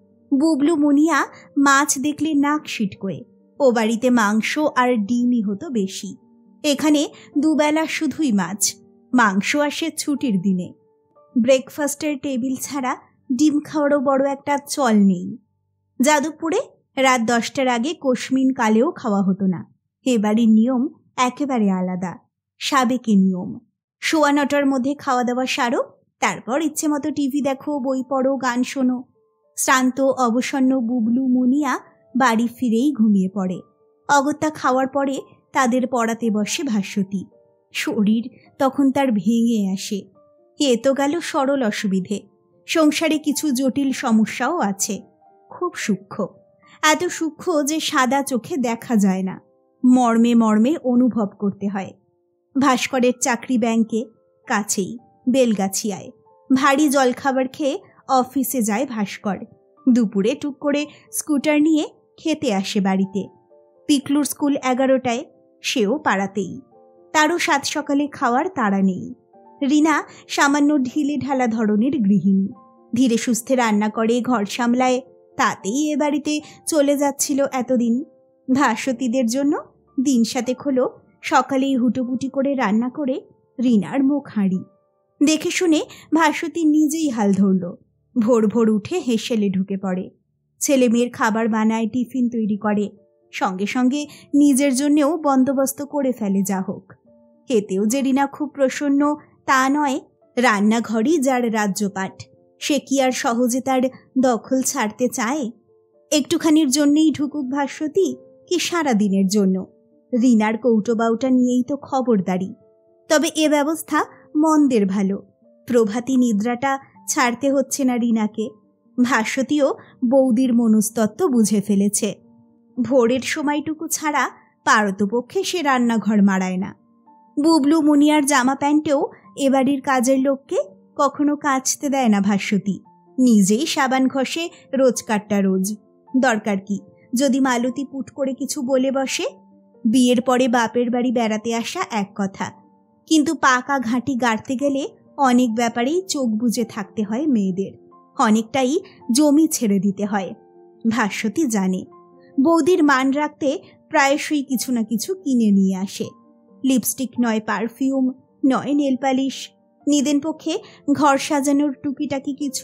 বুবলু মুনিয়া মাছ দেখলে নাক সিটকোয়। ও বাড়িতে মাংস আর ডিমই হতো বেশি। এখানে দুবেলা শুধুই মাছ, মাংস আসে ছুটির দিনে। ব্রেকফাস্টের টেবিল ছাড়া ডিম খাওয়ারও বড় একটা চল নেই। যাদবপুরে রাত 10টার আগে কোশমিন কালেও খাওয়া হতো না। এবাড়ির নিয়ম একেবারে আলাদা, সাবেকি নিয়ম। 9:15টার মধ্যে খাওয়া দাওয়া সারো, তারপর ইচ্ছে মতো টিভি দেখো, বই পড়ো, গান শোনো। শ্রান্ত অবসন্ন বুবলু মুনিয়া বাড়ি ফিরেই ঘুমিয়ে পড়ে। অগত্যা খাওয়ার পরে তাদের পড়াতে বসে ভাস্বতী। শরীর তখন তার ভেঙে আসে। এ তো গেল সরল অসুবিধে, সংসারে কিছু জটিল সমস্যাও আছে, খুব সূক্ষ্ম। এত সূক্ষ্ম যে সাদা চোখে দেখা যায় না, মর্মে মর্মে অনুভব করতে হয়। ভাস্করের চাকরি ব্যাংকে, কাছেই বেলগাছিয়ায়। ভারী জলখাবার খেয়ে অফিসে যায় ভাস্কর। দুপুরে টুক করে স্কুটার নিয়ে খেতে আসে বাড়িতে। পিকলুর স্কুল 11টায়, সেও পাড়াতেই। তারও 7 সকালে খাওয়ার তাড়া নেই। রিনা সামান্য ঢিলে ঢালা ধরনের গৃহিণী, ধীরে সুস্থে রান্না করে, ঘর সামলায়, তাতেই এ বাড়িতে চলে যাচ্ছিল এতদিন। ভাস্বতীদের জন্য দিন 7 হলো সকালেই হুটোপুটি করে রান্না করে রিনার মুখ হাঁড়ি। দেখে শুনে ভাস্বতী নিজেই হাল ধরল। ভোর ভোর উঠে হেসেলে ঢুকে পড়ে। ছেলে মেয়ের খাবার বানায়, টিফিন তৈরি করে, সঙ্গে সঙ্গে নিজের জন্যেও বন্দোবস্ত করে ফেলে যা হোক। এতেও যে রিনা খুব প্রসন্ন তা নয়। রান্নাঘরই যার রাজ্যপাট, সে কি আর সহজে তার দখল ছাড়তে চায়? একটুখানির জন্যেই ঢুকুক ভাস্বতী, কি সারা দিনের জন্য? রিনার কৌটো বাউটা নিয়েই তো খবরদারি। তবে এ ব্যবস্থা মন্দের ভালো। প্রভাতী নিদ্রাটা ছাড়তে হচ্ছে না রিনাকে। ভাস্বতীও বৌদির মনস্তত্ত্ব বুঝে ফেলেছে। ভোরের সময়টুকু ছাড়া পারতপক্ষে সে রান্নাঘর মাড়ায় না। বুবলু মুনিয়ার জামা প্যান্টেও এবাড়ির কাজের লোককে কখনো কাচতে দেয় না ভাস্বতী। নিজেই সাবান ঘষে রোজকারটা রোজ। দরকার কি যদি মালতী পুট করে কিছু বলে বসে? বিয়ের পরে বাপের বাড়ি বেড়াতে আসা এক কথা, কিন্তু পাকা ঘাঁটি গাড়তে গেলে অনেক ব্যাপারেই চোখ বুজে থাকতে হয় মেয়েদের, অনেকটাই জমি ছেড়ে দিতে হয়। ভাস্বতী জানে। বৌদির মান রাখতে প্রায়শই কিছু না কিছু কিনে নিয়ে আসে। লিপস্টিক নয় পারফিউম, নয় নেল পালিশ, নিদেন পক্ষে ঘর সাজানোর টুকিটাকি কিছু।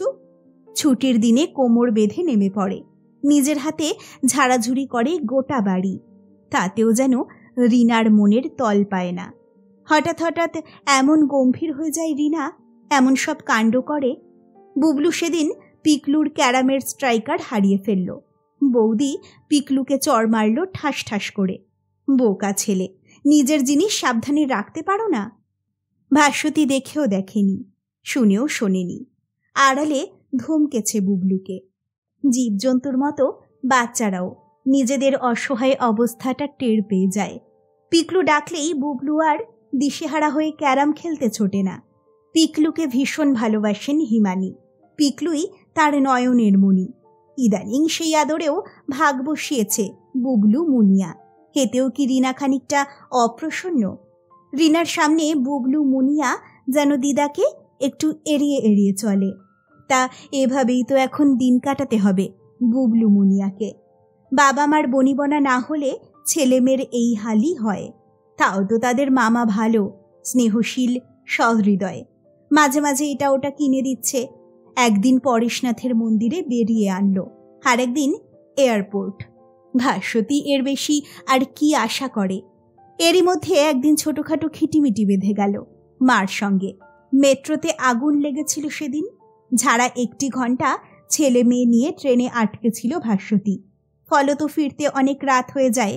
ছুটির দিনে কোমর বেঁধে নেমে পড়ে, নিজের হাতে ঝাড়াঝুড়ি করে গোটা বাড়ি। তাতেও যেন রিনার মনের তল পায় না। হঠাৎ হঠাৎ এমন গম্ভীর হয়ে যায় রিনা, এমন সব কাণ্ড করে। বুবলু সেদিন পিকলুর ক্যারামের স্ট্রাইকার হারিয়ে ফেলল। বৌদি পিকলুকে চড় মারল ঠাস ঠাস করে। বোকা ছেলে, নিজের জিনিস সাবধানে রাখতে পারো না? ভাস্বতী দেখেও দেখেনি, শুনেও শোনেনি, আড়ালে ধমকেছে বুবলুকে। জীবজন্তুর মতো বাচ্চারাও নিজেদের অসহায় অবস্থাটা টের পেয়ে যায়। পিকলু ডাকলেই বুবলু আর দিশেহারা হয়ে ক্যারাম খেলতে ছোটে না। পিকলুকে ভীষণ ভালোবাসেন হিমানি, পিকলুই তার নয়নের মণি। ইদানিং সেই আদরেও ভাগ বসিয়েছে বুবলু মুনিয়া। এতেও কি রিনা খানিকটা অপ্রসন্ন? রিনার সামনে বুবলু মুনিয়া যেন দিদাকে একটু এড়িয়ে এড়িয়ে চলে। তা এভাবেই তো এখন দিন কাটাতে হবে বুবলু মুনিয়াকে। বাবা মার বনিবনা না হলে ছেলেমেয়ের এই হালই হয়। তাও তো তাদের মামা ভালো, স্নেহশীল, সহৃদয়। মাঝে মাঝে এটা ওটা কিনে দিচ্ছে। একদিন পরেশনাথের মন্দিরে বেরিয়ে আনলো, আর একদিন এয়ারপোর্ট। ভাস্বতী এর বেশি আর কি আশা করে? এরই মধ্যে একদিন ছোটখাটো খিটিমিটি বেঁধে গেল মার সঙ্গে। মেট্রোতে আগুন লেগেছিল সেদিন। ঝাড়া 1 ঘন্টা ছেলে মেয়ে নিয়ে ট্রেনে আটকে ছিল ভাস্বতী। ফলত ফিরতে অনেক রাত হয়ে যায়।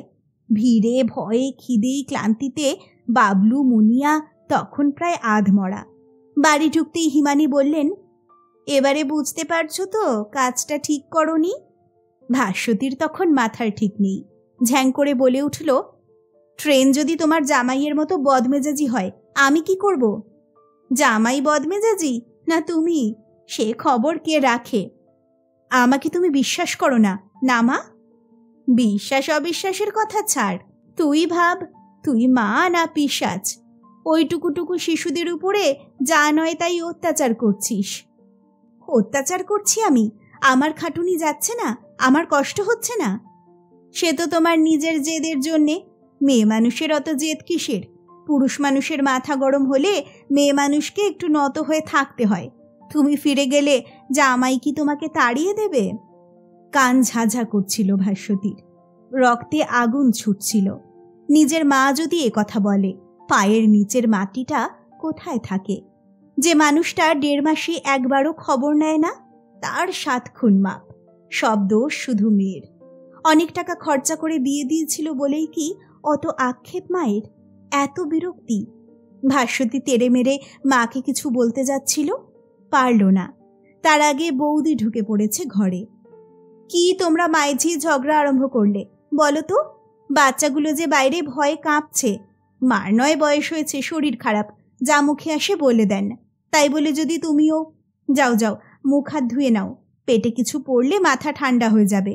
ভিড়ে ভয়ে খিদে ক্লান্তিতে বাবলু মুনিয়া তখন প্রায় আধমরা। বাড়ি ঢুকতেই হিমানি বললেন, এবারে বুঝতে পারছো তো কাজটা ঠিক করনি? ভাস্বতীর তখন মাথার ঠিক নেই, ঝ্যাং করে বলে উঠল, ট্রেন যদি তোমার জামাইয়ের মতো বদমেজাজি হয় আমি কি করব? জামাই বদমেজাজি না তুমি, সে খবর কে রাখে? আমাকে তুমি বিশ্বাস করো না না মা? বিশ্বাস অবিশ্বাসের কথা ছাড়, তুই ভাব, তুই মা না পিশাচ? ওইটুকুটুকু শিশুদের উপরে যা নয় তাই অত্যাচার করছিস। অত্যাচার করছি আমি? আমার খাটুনি যাচ্ছে না? আমার কষ্ট হচ্ছে না? সে তো তোমার নিজের জেদের জন্যে। মেয়ে মানুষের অত জেদ কিসের? পুরুষ মানুষের মাথা গরম হলে মেয়ে মানুষকে একটু নত হয়ে থাকতে হয়। তুমি ফিরে গেলে জামাই কি তোমাকে তাড়িয়ে দেবে? কান ঝাঝা করছিল ভাস্বতীর, রক্তে আগুন ছুটছিল। নিজের মা যদি কথা বলে, পায়ের নিচের মাটিটা কোথায় থাকে? যে মানুষটা 1.5 মাসে একবারও খবর নেয় না, তার 7 খুন মাপ। সব দোষ শুধু মেয়ের। অনেক টাকা খরচা করে বিয়ে দিয়েছিল বলেই কি অত আক্ষেপ মায়ের? এত বিরক্তি! ভাস্বতী তেড়ে মেরে মাকে কিছু বলতে যাচ্ছিল, পারল না। তার আগে বৌদি ঢুকে পড়েছে ঘরে। কি তোমরা মাইঝি ঝগড়া আরম্ভ করলে বলো তো? বাচ্চাগুলো যে বাইরে ভয়ে কাঁপছে। মার নয় বয়স হয়েছে, শরীর খারাপ, যা মুখে আসে বলে দেন। তাই বলে যদি তুমিও যাও যাও মুখ হাত ধুয়ে নাও, পেটে কিছু পড়লে মাথা ঠান্ডা হয়ে যাবে।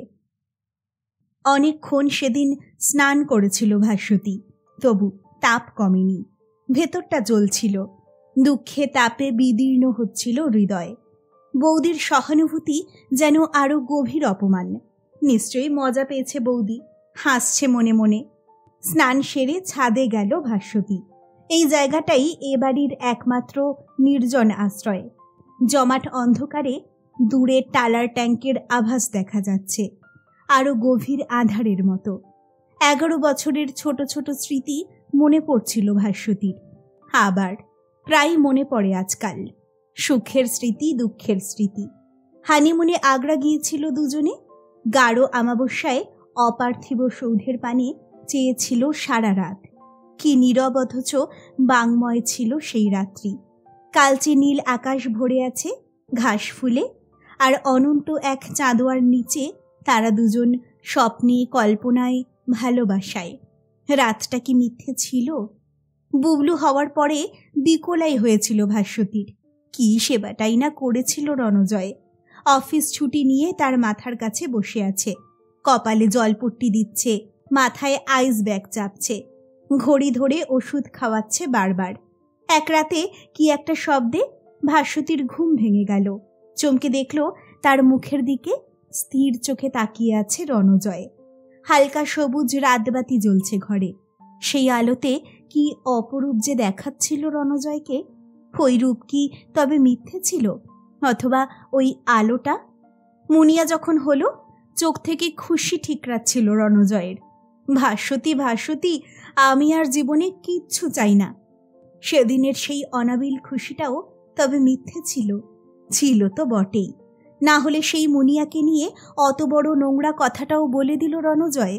অনেকক্ষণ সেদিন স্নান করেছিল ভাস্বতী, তবু তাপ কমেনি। ভেতরটা জ্বলছিল, দুঃখে তাপে বিদীর্ণ হচ্ছিল হৃদয়। বৌদির সহানুভূতি যেন আরো গভীর অপমান। নিশ্চয়ই মজা পেয়েছে বৌদি, হাসছে মনে মনে। স্নান সেরে ছাদে গেল ভাস্বতী। এই জায়গাটাই এ বাড়ির একমাত্র নির্জন আশ্রয়। জমাট অন্ধকারে দূরে টালার ট্যাঙ্কের আভাস দেখা যাচ্ছে, আরো গভীর আধারের মতো। 11 বছরের ছোট ছোট স্মৃতি মনে পড়ছিল ভাস্বতীর। আবার প্রায় মনে পড়ে আজকাল, সুখের স্মৃতি, দুঃখের স্মৃতি। হানিমুনে আগ্রা গিয়েছিল দুজনে। গাঢ় আমাবস্যায় অপার্থিব সৌধের পানে চেয়েছিল সারা রাত। কি নীরব অথচ বাংময় ছিল সেই রাত্রি। কালচে নীল আকাশ ভরে আছে ঘাস ফুলে, আর অনন্ত এক চাঁদোয়ার নিচে তারা দুজন স্বপ্নে, কল্পনায়, ভালোবাসায়। রাতটা কি মিথ্যে ছিল? বুবলু হওয়ার পরে বিকলাই হয়েছিল ভাস্বতীর। কি সেবাটাই না করেছিল রণজয়। অফিস ছুটি নিয়ে তার মাথার কাছে বসে আছে, কপালে জলপট্টি দিচ্ছে, মাথায় আইস ব্যাগ চাপছে, ঘড়ি ধরে ওষুধ খাওয়াচ্ছে বারবার। এক রাতে কি একটা শব্দে ভাস্বতীর ঘুম ভেঙে গেল। চমকে দেখল তার মুখের দিকে স্থির চোখে তাকিয়ে আছে রণজয়। হালকা সবুজ রাতবাতি জ্বলছে ঘরে। সেই আলোতে কি অপরূপ যে দেখাচ্ছিল রণজয়কে। ওই রূপ কি তবে মিথ্যে ছিল? অথবা ওই আলোটা? মুনিয়া যখন হলো, চোখ থেকে খুশি ঠিকরাচ্ছিল রণজয়ের। ভাস্বতী, ভাস্বতী, আমি আর জীবনে কিচ্ছু চাই না। সেদিনের সেই অনাবিল খুশিটাও তবে মিথ্যে ছিল? ছিল তো বটেই, না হলে সেই মুনিয়াকে নিয়ে অত বড় নোংরা কথাটাও বলে দিল রণজয়।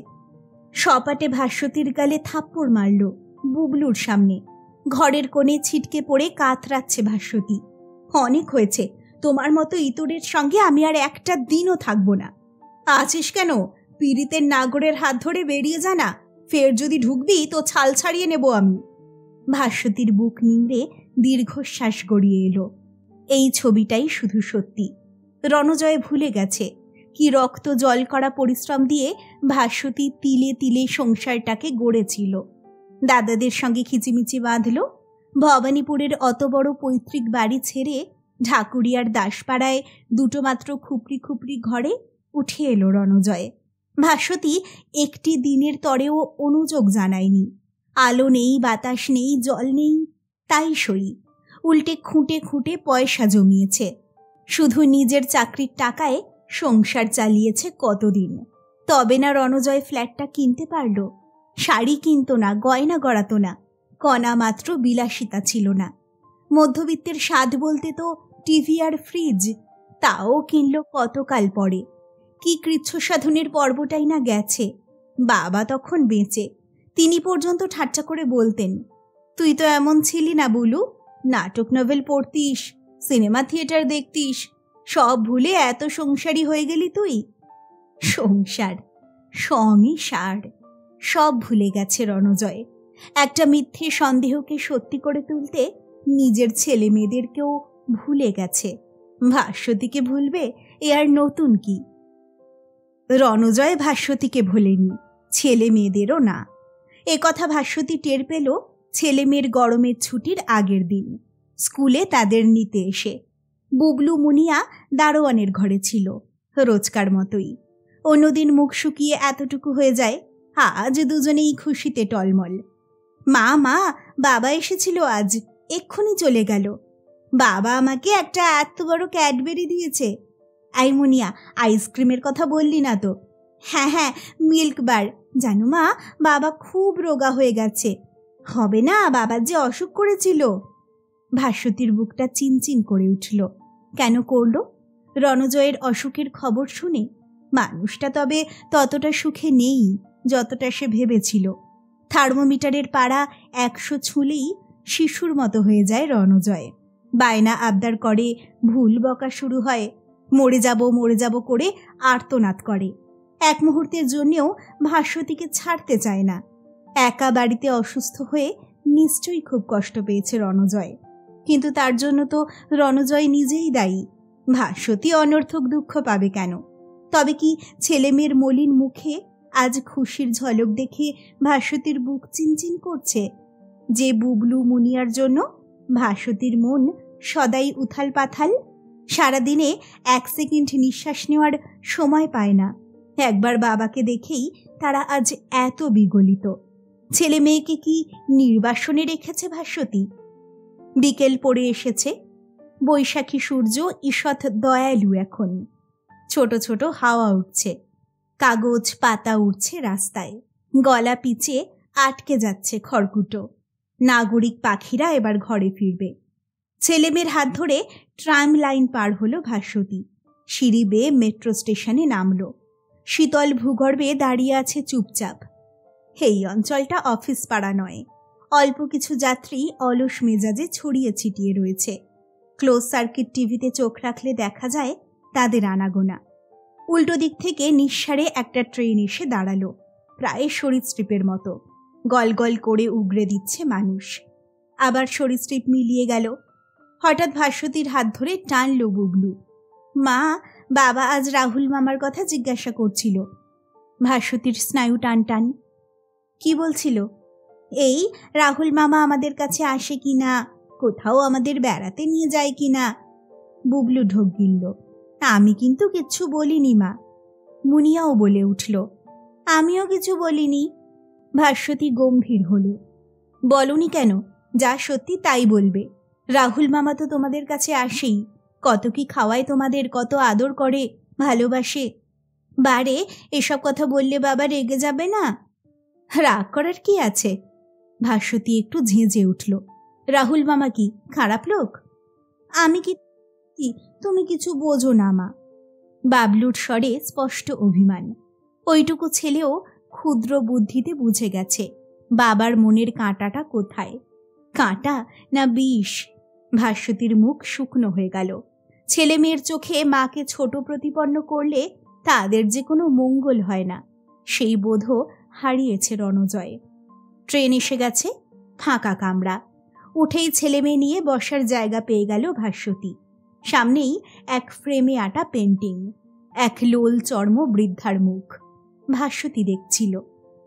সপাটে ভাস্বতীর গালে থাপ্পড় মারল বুবলুর সামনে। ঘরের কোণে ছিটকে পড়ে কাতরাচ্ছে ভাস্বতী। অনেক হয়েছে, তোমার মতো ইতরের সঙ্গে আমি আর একটা দিনও থাকবো না। আছিস কেন? পীড়িতের নাগরের হাত ধরে বেরিয়ে যা না, ফের যদি ঢুকবি তো ছাল ছাড়িয়ে নেব আমি। ভাস্বতীর বুক নিংড়ে দীর্ঘশ্বাস গড়িয়ে এলো। এই ছবিটাই শুধু সত্যি। রণজয় ভুলে গেছে কি রক্ত জল করা পরিশ্রম দিয়ে ভাস্বতী তিলে তিলে সংসারটাকে গড়েছিল। দাদাদের সঙ্গে খিচিমিচি বাঁধল। ভবানীপুরের অত বড় পৈতৃক বাড়ি ছেড়ে ঢাকুরিয়ার দাসপাড়ায় দুটো মাত্র খুপড়ি খুপড়ি ঘরে উঠে এলো রণজয়। ভাস্বতী একটি দিনের তরেও অনুযোগ জানায়নি। আলো নেই, বাতাস নেই, জল নেই, তাই সই। উল্টে খুঁটে খুঁটে পয়সা জমিয়েছে। শুধু নিজের চাকরির টাকায় সংসার চালিয়েছে কতদিন। তবে না রণজয় ফ্ল্যাটটা কিনতে পারল। শাড়ি কিনত না, গয়না গড়াত না, কণা মাত্র বিলাসিতা ছিল না। মধ্যবিত্তের স্বাদ বলতে তো টিভি আর ফ্রিজ, তাও কিনল কতকাল পরে। কি কৃচ্ছসাধনের পর্বটাই না গেছে। বাবা তখন বেঁচে, তিনি পর্যন্ত ঠাট্টা করে বলতেন, তুই তো এমন ছিলি না বুলু, নাটক নভেল পড়তিস, সিনেমা থিয়েটার দেখতিস, সব ভুলে এত সংসারী হয়ে গেলি তুই। সংসার, সঙ্গী সার, সব ভুলে গেছে রণজয়। একটা মিথ্যে সন্দেহকে সত্যি করে তুলতে নিজের ছেলে মেয়েদেরকেও ভুলে গেছে। ভাস্বতীকে ভুলবে, এ আর নতুন কি? রণজয় ভাস্বতীকে ভোলেনি, ছেলে মেয়েদেরও না। এ কথা ভাস্বতী টের পেল ছেলে মেয়ের গরমের ছুটির আগের দিন, স্কুলে তাদের নিতে এসে। বুবলু মুনিয়া দারোয়ানের ঘরে ছিল, রোজকার মতোই। অন্যদিন মুখ শুকিয়ে এতটুকু হয়ে যায়, আজ দুজনেই খুশিতে টলমল। মা মা, বাবা এসেছিল আজ, এক্ষুনি চলে গেল। বাবা আমাকে একটা এত বড় ক্যাডবেরি দিয়েছে। আই মুনিয়া, আইসক্রিমের কথা বললি না তো? হ্যাঁ হ্যাঁ, মিল্ক বার। জানো মা, বাবা খুব রোগা হয়ে গেছে। হবে না, বাবার যে অসুখ করেছিল। ভাস্বতীর বুকটা চিনচিন করে উঠল। কেন করল? রণজয়ের অসুখের খবর শুনে? মানুষটা তবে ততটা সুখে নেই যতটা সে ভেবেছিল। থার্মোমিটারের পাড়া 100 ছুঁলেই শিশুর মতো হয়ে যায় রণজয়। বায়না আবদার করে, ভুল বকা শুরু হয়, মরে যাব করে আর্তনাদ করে। এক মুহূর্তের জন্যেও ভাস্বতীকে ছাড়তে চায় না। একা বাড়িতে অসুস্থ হয়ে নিশ্চয়ই খুব কষ্ট পেয়েছে রণজয়, কিন্তু তার জন্য তো রণজয় নিজেই দায়ী। ভাস্বতী অনর্থক দুঃখ পাবে কেন? তবে কি ছেলে মেয়ের মলিন মুখে আজ খুশির ঝলক দেখে ভাস্বতীর বুক চিনচিন করছে? যে বুবলু মুনিয়ার জন্য ভাস্বতীর মন সদাই উথাল পাথাল, সারাদিনে 1 সেকেন্ড নিঃশ্বাস নেওয়ার সময় পায় না। একবার বাবাকে দেখেই তারা আজ এত বিগলিত। ছেলে মেয়েকে কি নির্বাসনে রেখেছে ভাস্বতী? বিকেল পড়ে এসেছে, বৈশাখী সূর্য ঈষৎ দয়ালু এখন। ছোট ছোট হাওয়া উঠছে, কাগজ পাতা উঠছে রাস্তায়, গলা পিচে আটকে যাচ্ছে খড়কুটো। নাগরিক পাখিরা এবার ঘরে ফিরবে। ছেলেমেয়ের হাত ধরে ট্রাম লাইন পার হলো ভাস্বতী, সিঁড়ি বেয়ে মেট্রো স্টেশনে নামলো। শীতল ভূগর্ভে দাঁড়িয়ে আছে চুপচাপ। এই অঞ্চলটা অফিস পাড়া নয়। অল্প কিছু যাত্রী অলস মেজাজে ছড়িয়ে ছিটিয়ে রয়েছে। ক্লোজ সার্কিট টিভিতে চোখ রাখলে দেখা যায় তাদের আনাগোনা। উল্টো দিক থেকে নিঃসারে একটা ট্রেন এসে দাঁড়ালো, প্রায় সরীসৃপের মতো। গলগল করে উগরে দিচ্ছে মানুষ। আবার সরীসৃপ মিলিয়ে গেল। হঠাৎ ভাস্বতীর হাত ধরে টানলো বুবলু। মা, বাবা আজ রাহুল মামার কথা জিজ্ঞাসা করছিল। ভাস্বতীর স্নায়ু টান টান। কি বলছিল? এই রাহুল মামা আমাদের কাছে আসে কিনা, কোথাও আমাদের বেড়াতে নিয়ে যায় কিনা। বুবলু ঢোক গিলল। আমি কিন্তু কিচ্ছু বলিনি মা। মুনিয়াও বলে উঠল, আমিও কিছু বলিনি। ভাস্বতী গম্ভীর হল। বলনি কেন? যা সত্যি তাই বলবে। রাহুল মামা তো তোমাদের কাছে আসেই, কত কি খাওয়ায় তোমাদের, কত আদর করে, ভালোবাসে। বারে, এসব কথা বললে বাবা রেগে যাবে না? রাগ করার কি আছে? ভাস্বতী একটু ঝেঁঝে উঠল। রাহুল মামা কি খারাপ লোক? আমি কি, তুমি কিছু বোঝো না মা। বাবলুর স্বরে স্পষ্ট অভিমান। ওইটুকু ছেলেও ক্ষুদ্র বুদ্ধিতে বুঝে গেছে বাবার মনের কাঁটাটা কোথায়। কাঁটা না বিষ? ভাস্বতীর মুখ শুকনো হয়ে গেল। ছেলে মেয়ের চোখে মাকে ছোট প্রতিপন্ন করলে তাদের যে কোনো মঙ্গল হয় না, সেই বোধও হারিয়েছে রণজয়। ট্রেন এসে গেছে, ফাঁকা কামরা। উঠেই ছেলে মেয়ে নিয়ে বসার জায়গা পেয়ে গেল ভাস্বতী। সামনেই এক ফ্রেমে আটা পেন্টিং, এক লোল চর্ম বৃদ্ধার মুখ। ভাস্বতী দেখছিল।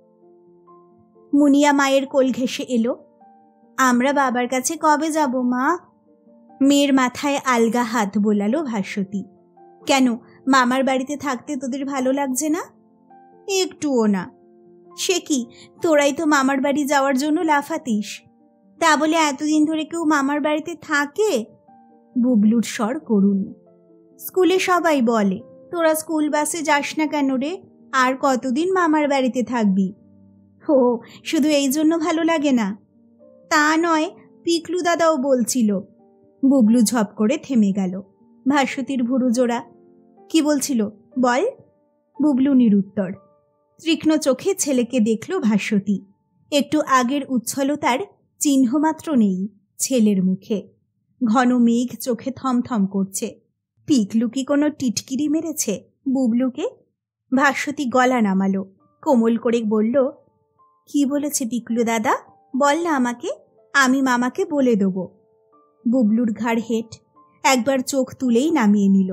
মুনিয়া মায়ের কোল ঘেঁষে এলো। আমরা বাবার কাছে কবে যাব মা? মেয়ের মাথায় আলগা হাত বোলালো ভাস্বতী। কেন, মামার বাড়িতে থাকতে তোদের ভালো লাগছে না? একটুও না। সে কি, তোরাই তো মামার বাড়ি যাওয়ার জন্য লাফাতিস। তা বলে এতদিন ধরে কেউ মামার বাড়িতে থাকে? বুবলুর স্বর করুণ। স্কুলে সবাই বলে, তোরা স্কুল বাসে যাস না কেন রে? আর কতদিন মামার বাড়িতে থাকবি? ও, শুধু এই জন্য ভালো লাগে না? তা নয়, পিকলু দাদাও বলছিল। বুবলু ঝপ করে থেমে গেল। ভাস্বতীর ভুরু জোড়া। কি বলছিল বল? বুবলু নিরুত্তর। তীক্ষ্ণ চোখে ছেলেকে দেখল ভাস্বতী। একটু আগের উচ্ছলতার চিহ্নমাত্র নেই ছেলের মুখে। ঘন মেঘ চোখে থমথম করছে। পিকলু কি কোনো টিটকিরি মেরেছে বুবলুকে? ভাস্বতী গলা নামালো, কোমল করে বলল, কি বলেছে পিকলু দাদা? বল না আমাকে, আমি মামাকে বলে দেব। বুবলুর ঘাড় হেট, একবার চোখ তুলেই নামিয়ে নিল।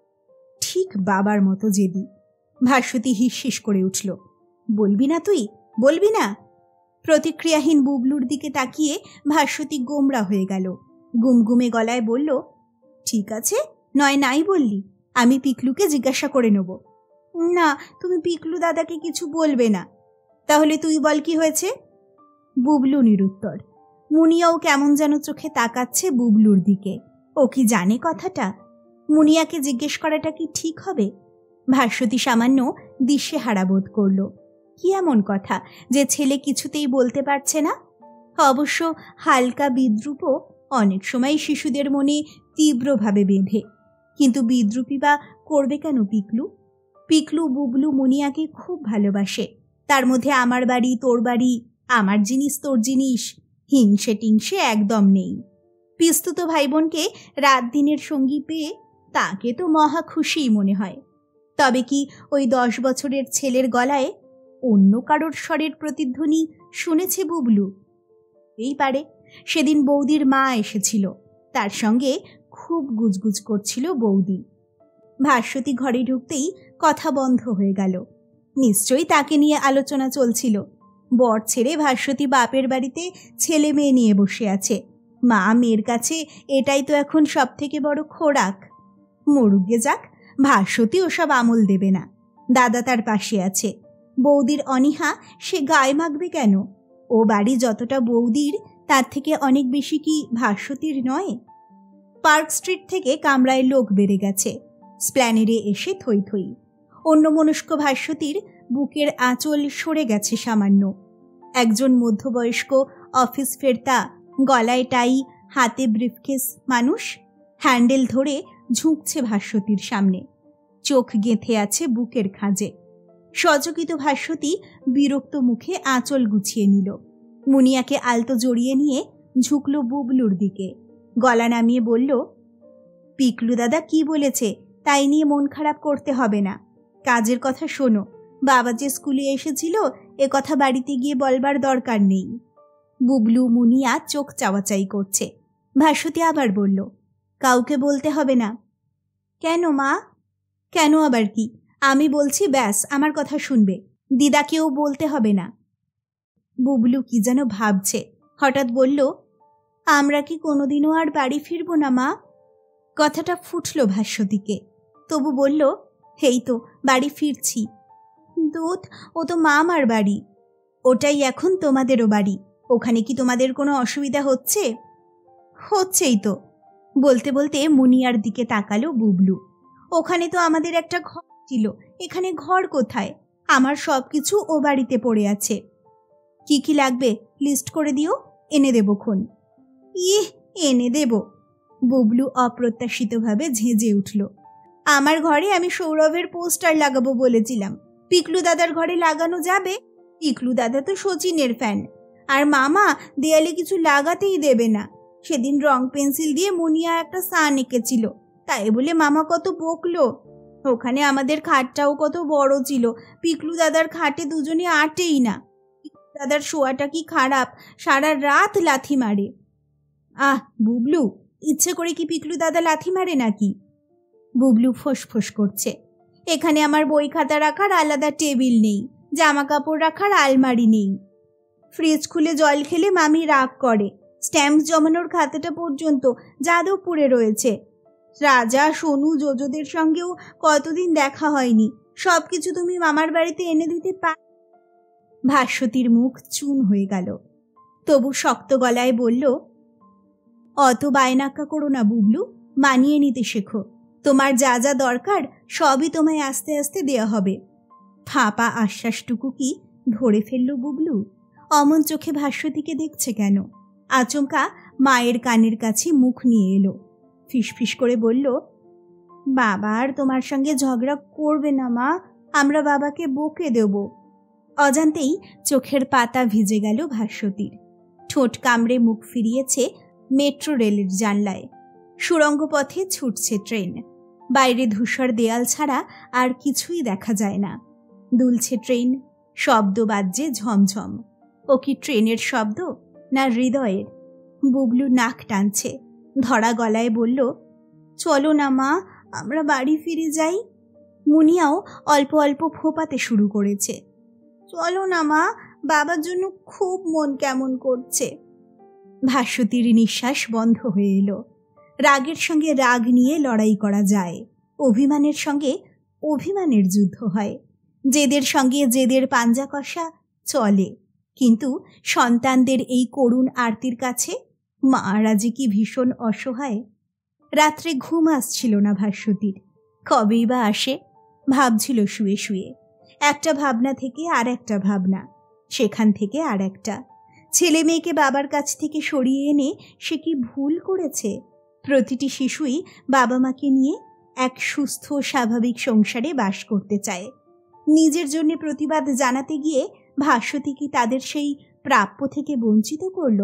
ঠিক বাবার মতো জেদি। ভাস্বতী হিসহিস করে উঠল, বলবি না তুই, বলবি না? প্রতিক্রিয়াহীন বুবলুর দিকে তাকিয়ে ভাস্বতী গোমরা হয়ে গেল। গুমগুমে গলায় বলল, ঠিক আছে, নয় নাই বললি, আমি পিকলুকে জিজ্ঞাসা করে নেব। না, তুমি পিকলু দাদাকে কিছু বলবে না। তাহলে তুই বল কি হয়েছে। বুবলু নিরুত্তর। মুনিয়াও কেমন যেন চোখে তাকাচ্ছে বুবলুর দিকে। ও কি জানে কথাটা? মুনিয়াকে জিজ্ঞেস করাটা কি ঠিক হবে? ভাস্বতী সামান্য দিশেহারা বোধ করল। কি এমন কথা যে ছেলে কিছুতেই বলতে পারছে না? অবশ্য হালকা বিদ্রুপও অনেক সময় শিশুদের মনে তীব্রভাবে বেঁধে। কিন্তু বিদ্রুপই বা করবে কেন পিকলু? পিকলু বুবলু মুনিয়াকে খুব ভালোবাসে। তার মধ্যে আমার বাড়ি তোর বাড়ি, আমার জিনিস তোর জিনিস, হিংসে টিংসে একদম নেই। পিস্তুত ভাই বোনকে রাত দিনের সঙ্গী পেয়ে তাকে তো মহা খুশিই মনে হয়। তবে কি ওই 10 বছরের ছেলের গলায় অন্য কারোর স্বরের প্রতিধ্বনি শুনেছে বুবলু? এই পারে সেদিন বৌদির মা এসেছিল, তার সঙ্গে খুব গুজগুজ করছিল বৌদি। ভাস্বতী ঘরে ঢুকতেই কথা বন্ধ হয়ে গেল। নিশ্চয়ই তাকে নিয়ে আলোচনা চলছিল। বর ছেড়ে ভাস্বতী বাপের বাড়িতে ছেলে মেয়ে নিয়ে বসে আছে। মা মেয়ের কাছে এটাই তো এখন সব থেকে বড় খোরাক। মরুগে যাক, ভাস্বতী ওসব আমল দেবে না। দাদা তার পাশে আছে। বৌদির অনীহা সে গায়ে মাখবে কেন? ও বাড়ি যতটা বৌদির, তার থেকে অনেক বেশি কি ভাস্বতীর নয়? পার্ক স্ট্রিট থেকে কামরায় লোক বেড়ে গেছে। স্প্ল্যানেডে এসে থই থই। অন্যমনস্ক ভাস্বতীর বুকের আঁচল সরে গেছে সামান্য। একজন মধ্যবয়স্ক অফিস ফেরতা, গলায় টাই, হাতে ব্রিফকেস মানুষ হ্যান্ডেল ধরে ঝুঁকছে ভাস্বতীর সামনে। চোখ গেঁথে আছে বুকের খাঁজে। সচকিত ভাস্বতী বিরক্ত মুখে আঁচল গুছিয়ে নিল। মুনিয়াকে আলতো জড়িয়ে নিয়ে ঝুঁকল বুবলুর দিকে। গলা নামিয়ে বলল, পিকলু দাদা কি বলেছে তাই নিয়ে মন খারাপ করতে হবে না। কাজের কথা শোনো। বাবা যে স্কুলে এসেছিল এ কথা বাড়িতে গিয়ে বলবার দরকার নেই। বুবলু মুনিয়া চোখ চাওয়াচাই করছে। ভাস্বতী আবার বলল, কাউকে বলতে হবে না। কেন মা? কেন আবার কি? আমি বলছি, ব্যাস আমার কথা শুনবে। দিদাকেও বলতে হবে না। বুবলু কি যেন ভাবছে, হঠাৎ বলল, আমরা কি কোনোদিনও আর বাড়ি ফিরব না মা? কথাটা ফুটল ভাস্বতীকে। তবু বলল, এই তো বাড়ি ফিরছি। দুধ, ও তো মামার বাড়ি। ওটাই এখন তোমাদেরও বাড়ি। ওখানে কি তোমাদের কোনো অসুবিধা হচ্ছে? হচ্ছেই তো। বলতে বলতে মুনিয়ার দিকে তাকালো বুবলু। ওখানে তো আমাদের একটা ঘর ছিল, এখানে ঘর কোথায়? আমার সব কিছু ও বাড়িতে পড়ে আছে। কি কি লাগবে লিস্ট করে দিও, এনে দেব খন। ইহ, এনে দেব? বুবলু অপ্রত্যাশিতভাবে ঝেঁজে উঠল। আমার ঘরে আমি সৌরভের পোস্টার লাগাবো বলেছিলাম। পিকলু দাদার ঘরে লাগানো যাবে? পিকলু দাদা তো শচীনের ফ্যান। আর মামা দেয়ালে কিছু লাগাতেই দেবে না। সেদিন রং পেন্সিল দিয়ে মুনিয়া একটা সান এঁকেছিল, তাই বলে মামা কত বকলো। ওখানে আমাদের খাটটাও কত বড় ছিল, পিকলু দাদার খাটে দুজনে আটেই না। দাদার শোয়াটা কি খারাপ, সারা রাত লাথি মারে। আহ বুবলু, ইচ্ছে করে কি পিকলু দাদা লাথি মারে নাকি? বুবলু ফোঁস করছে। এখানে আমার বই খাতা রাখার আলাদা টেবিল নেই, জামা কাপড় রাখার আলমারি নেই। ফ্রিজ খুলে জল খেলে মামি রাগ করে। স্ট্যাম্প জমানোর খাতাটা পর্যন্ত যাদবপুরে রয়েছে। রাজা, সোনু, জোজোদের সঙ্গেও কতদিন দেখা হয়নি। সব কিছু তুমি মামার বাড়িতে এনে দিতে পার। ভাস্বতীর মুখ চুন হয়ে গেল। তবু শক্ত গলায় বলল, অত বায়নাক্কা করো না বুবলু, মানিয়ে নিতে শেখো। তোমার যা যা দরকার সবই তোমায় আস্তে আস্তে দেয়া হবে। ফাঁপা আশ্বাসটুকু কি ধরে ফেলল বুবলু? অমন চোখে ভাস্বতীকে দেখছে কেন? আচমকা মায়ের কানের কাছে মুখ নিয়ে এলো। ফিসফিস করে বলল, বাবা আর তোমার সঙ্গে ঝগড়া করবে না মা, আমরা বাবাকে বকে দেব। অজান্তেই চোখের পাতা ভিজে গেল ভাস্বতীর। ঠোঁট কামড়ে মুখ ফিরিয়েছে মেট্রো রেলের জানলায়। সুড়ঙ্গ পথে ছুটছে ট্রেন। বাইরে ধূসর দেয়াল ছাড়া আর কিছুই দেখা যায় না। দুলছে ট্রেন, শব্দ বাজছে ঝমঝম। ও কি ট্রেনের শব্দ না হৃদয়ের? বুবলু নাক টানছে, ধরা গলায় বলল, চলো না মা, আমরা বাড়ি ফিরে যাই। মুনিয়াও অল্প অল্প ফোঁপাতে শুরু করেছে। চলো না মা, বাবার জন্য খুব মন কেমন করছে। ভাস্বতীর নিঃশ্বাস বন্ধ হয়ে এলো। রাগের সঙ্গে রাগ নিয়ে লড়াই করা যায়, অভিমানের সঙ্গে অভিমানের যুদ্ধ হয়, জেদের সঙ্গে জেদের পাঞ্জা কষা চলে। কিন্তু সন্তানদের এই করুণ আরতির কাছে মারা যে কি ভীষণ অসহায়। রাত্রে ঘুম আসছিল না ভাস্বতীর। কবেই বা আসে ভাবছিল শুয়ে শুয়ে। একটা ভাবনা থেকে আর একটা ভাবনা, সেখান থেকে আর একটা। ছেলে মেয়েকে বাবার কাছ থেকে সরিয়ে এনে সে কি ভুল করেছে? প্রতিটি শিশুই বাবা মাকে নিয়ে এক সুস্থ স্বাভাবিক সংসারে বাস করতে চায়। নিজের জন্য প্রতিবাদ জানাতে গিয়ে ভাস্বতী কি তাদের সেই প্রাপ্য থেকে বঞ্চিত করল?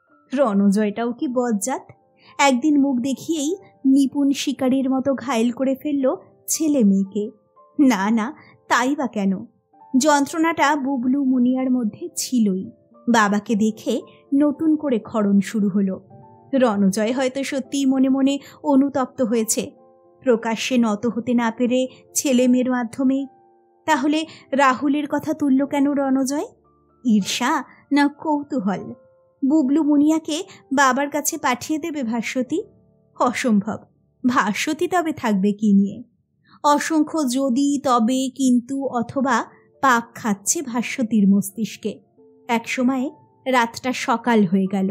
রণজয়টাও কি বজ্জাত? একদিন মুখ দেখিয়েই নিপুণ শিকারীর মতো ঘায়েল করে ফেলল ছেলে মেয়েকে। না না, তাই বা কেন? যন্ত্রণাটা বুবলু মুনিয়ার মধ্যে ছিলই। বাবাকে দেখে নতুন করে ক্ষরণ শুরু হলো। রণজয় হয়তো সত্যিই মনে মনে অনুতপ্ত হয়েছে, প্রকাশ্যে নত হতে না পেরে ছেলে মেয়ের মাধ্যমে। তাহলে রাহুলের কথা তুলল কেন রণজয়? ঈর্ষা না কৌতূহল? বুবলু মুনিয়াকে বাবার কাছে পাঠিয়ে দেবে ভাস্বতী? অসম্ভব। ভাস্বতী তবে থাকবে কি নিয়ে? অসংখ্য যদি, তবে, কিন্তু, অথবা পাক খাচ্ছে ভাস্বতীর মস্তিষ্কে। একসময়ে রাতটা সকাল হয়ে গেল।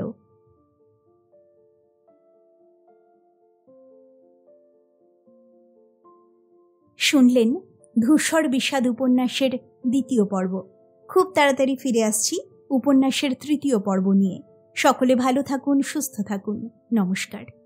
শুনলেন ধূসর বিষাদ উপন্যাসের দ্বিতীয় পর্ব। খুব তাড়াতাড়ি ফিরে আসছি উপন্যাসের তৃতীয় পর্ব নিয়ে। সকলে ভালো থাকুন, সুস্থ থাকুন। নমস্কার।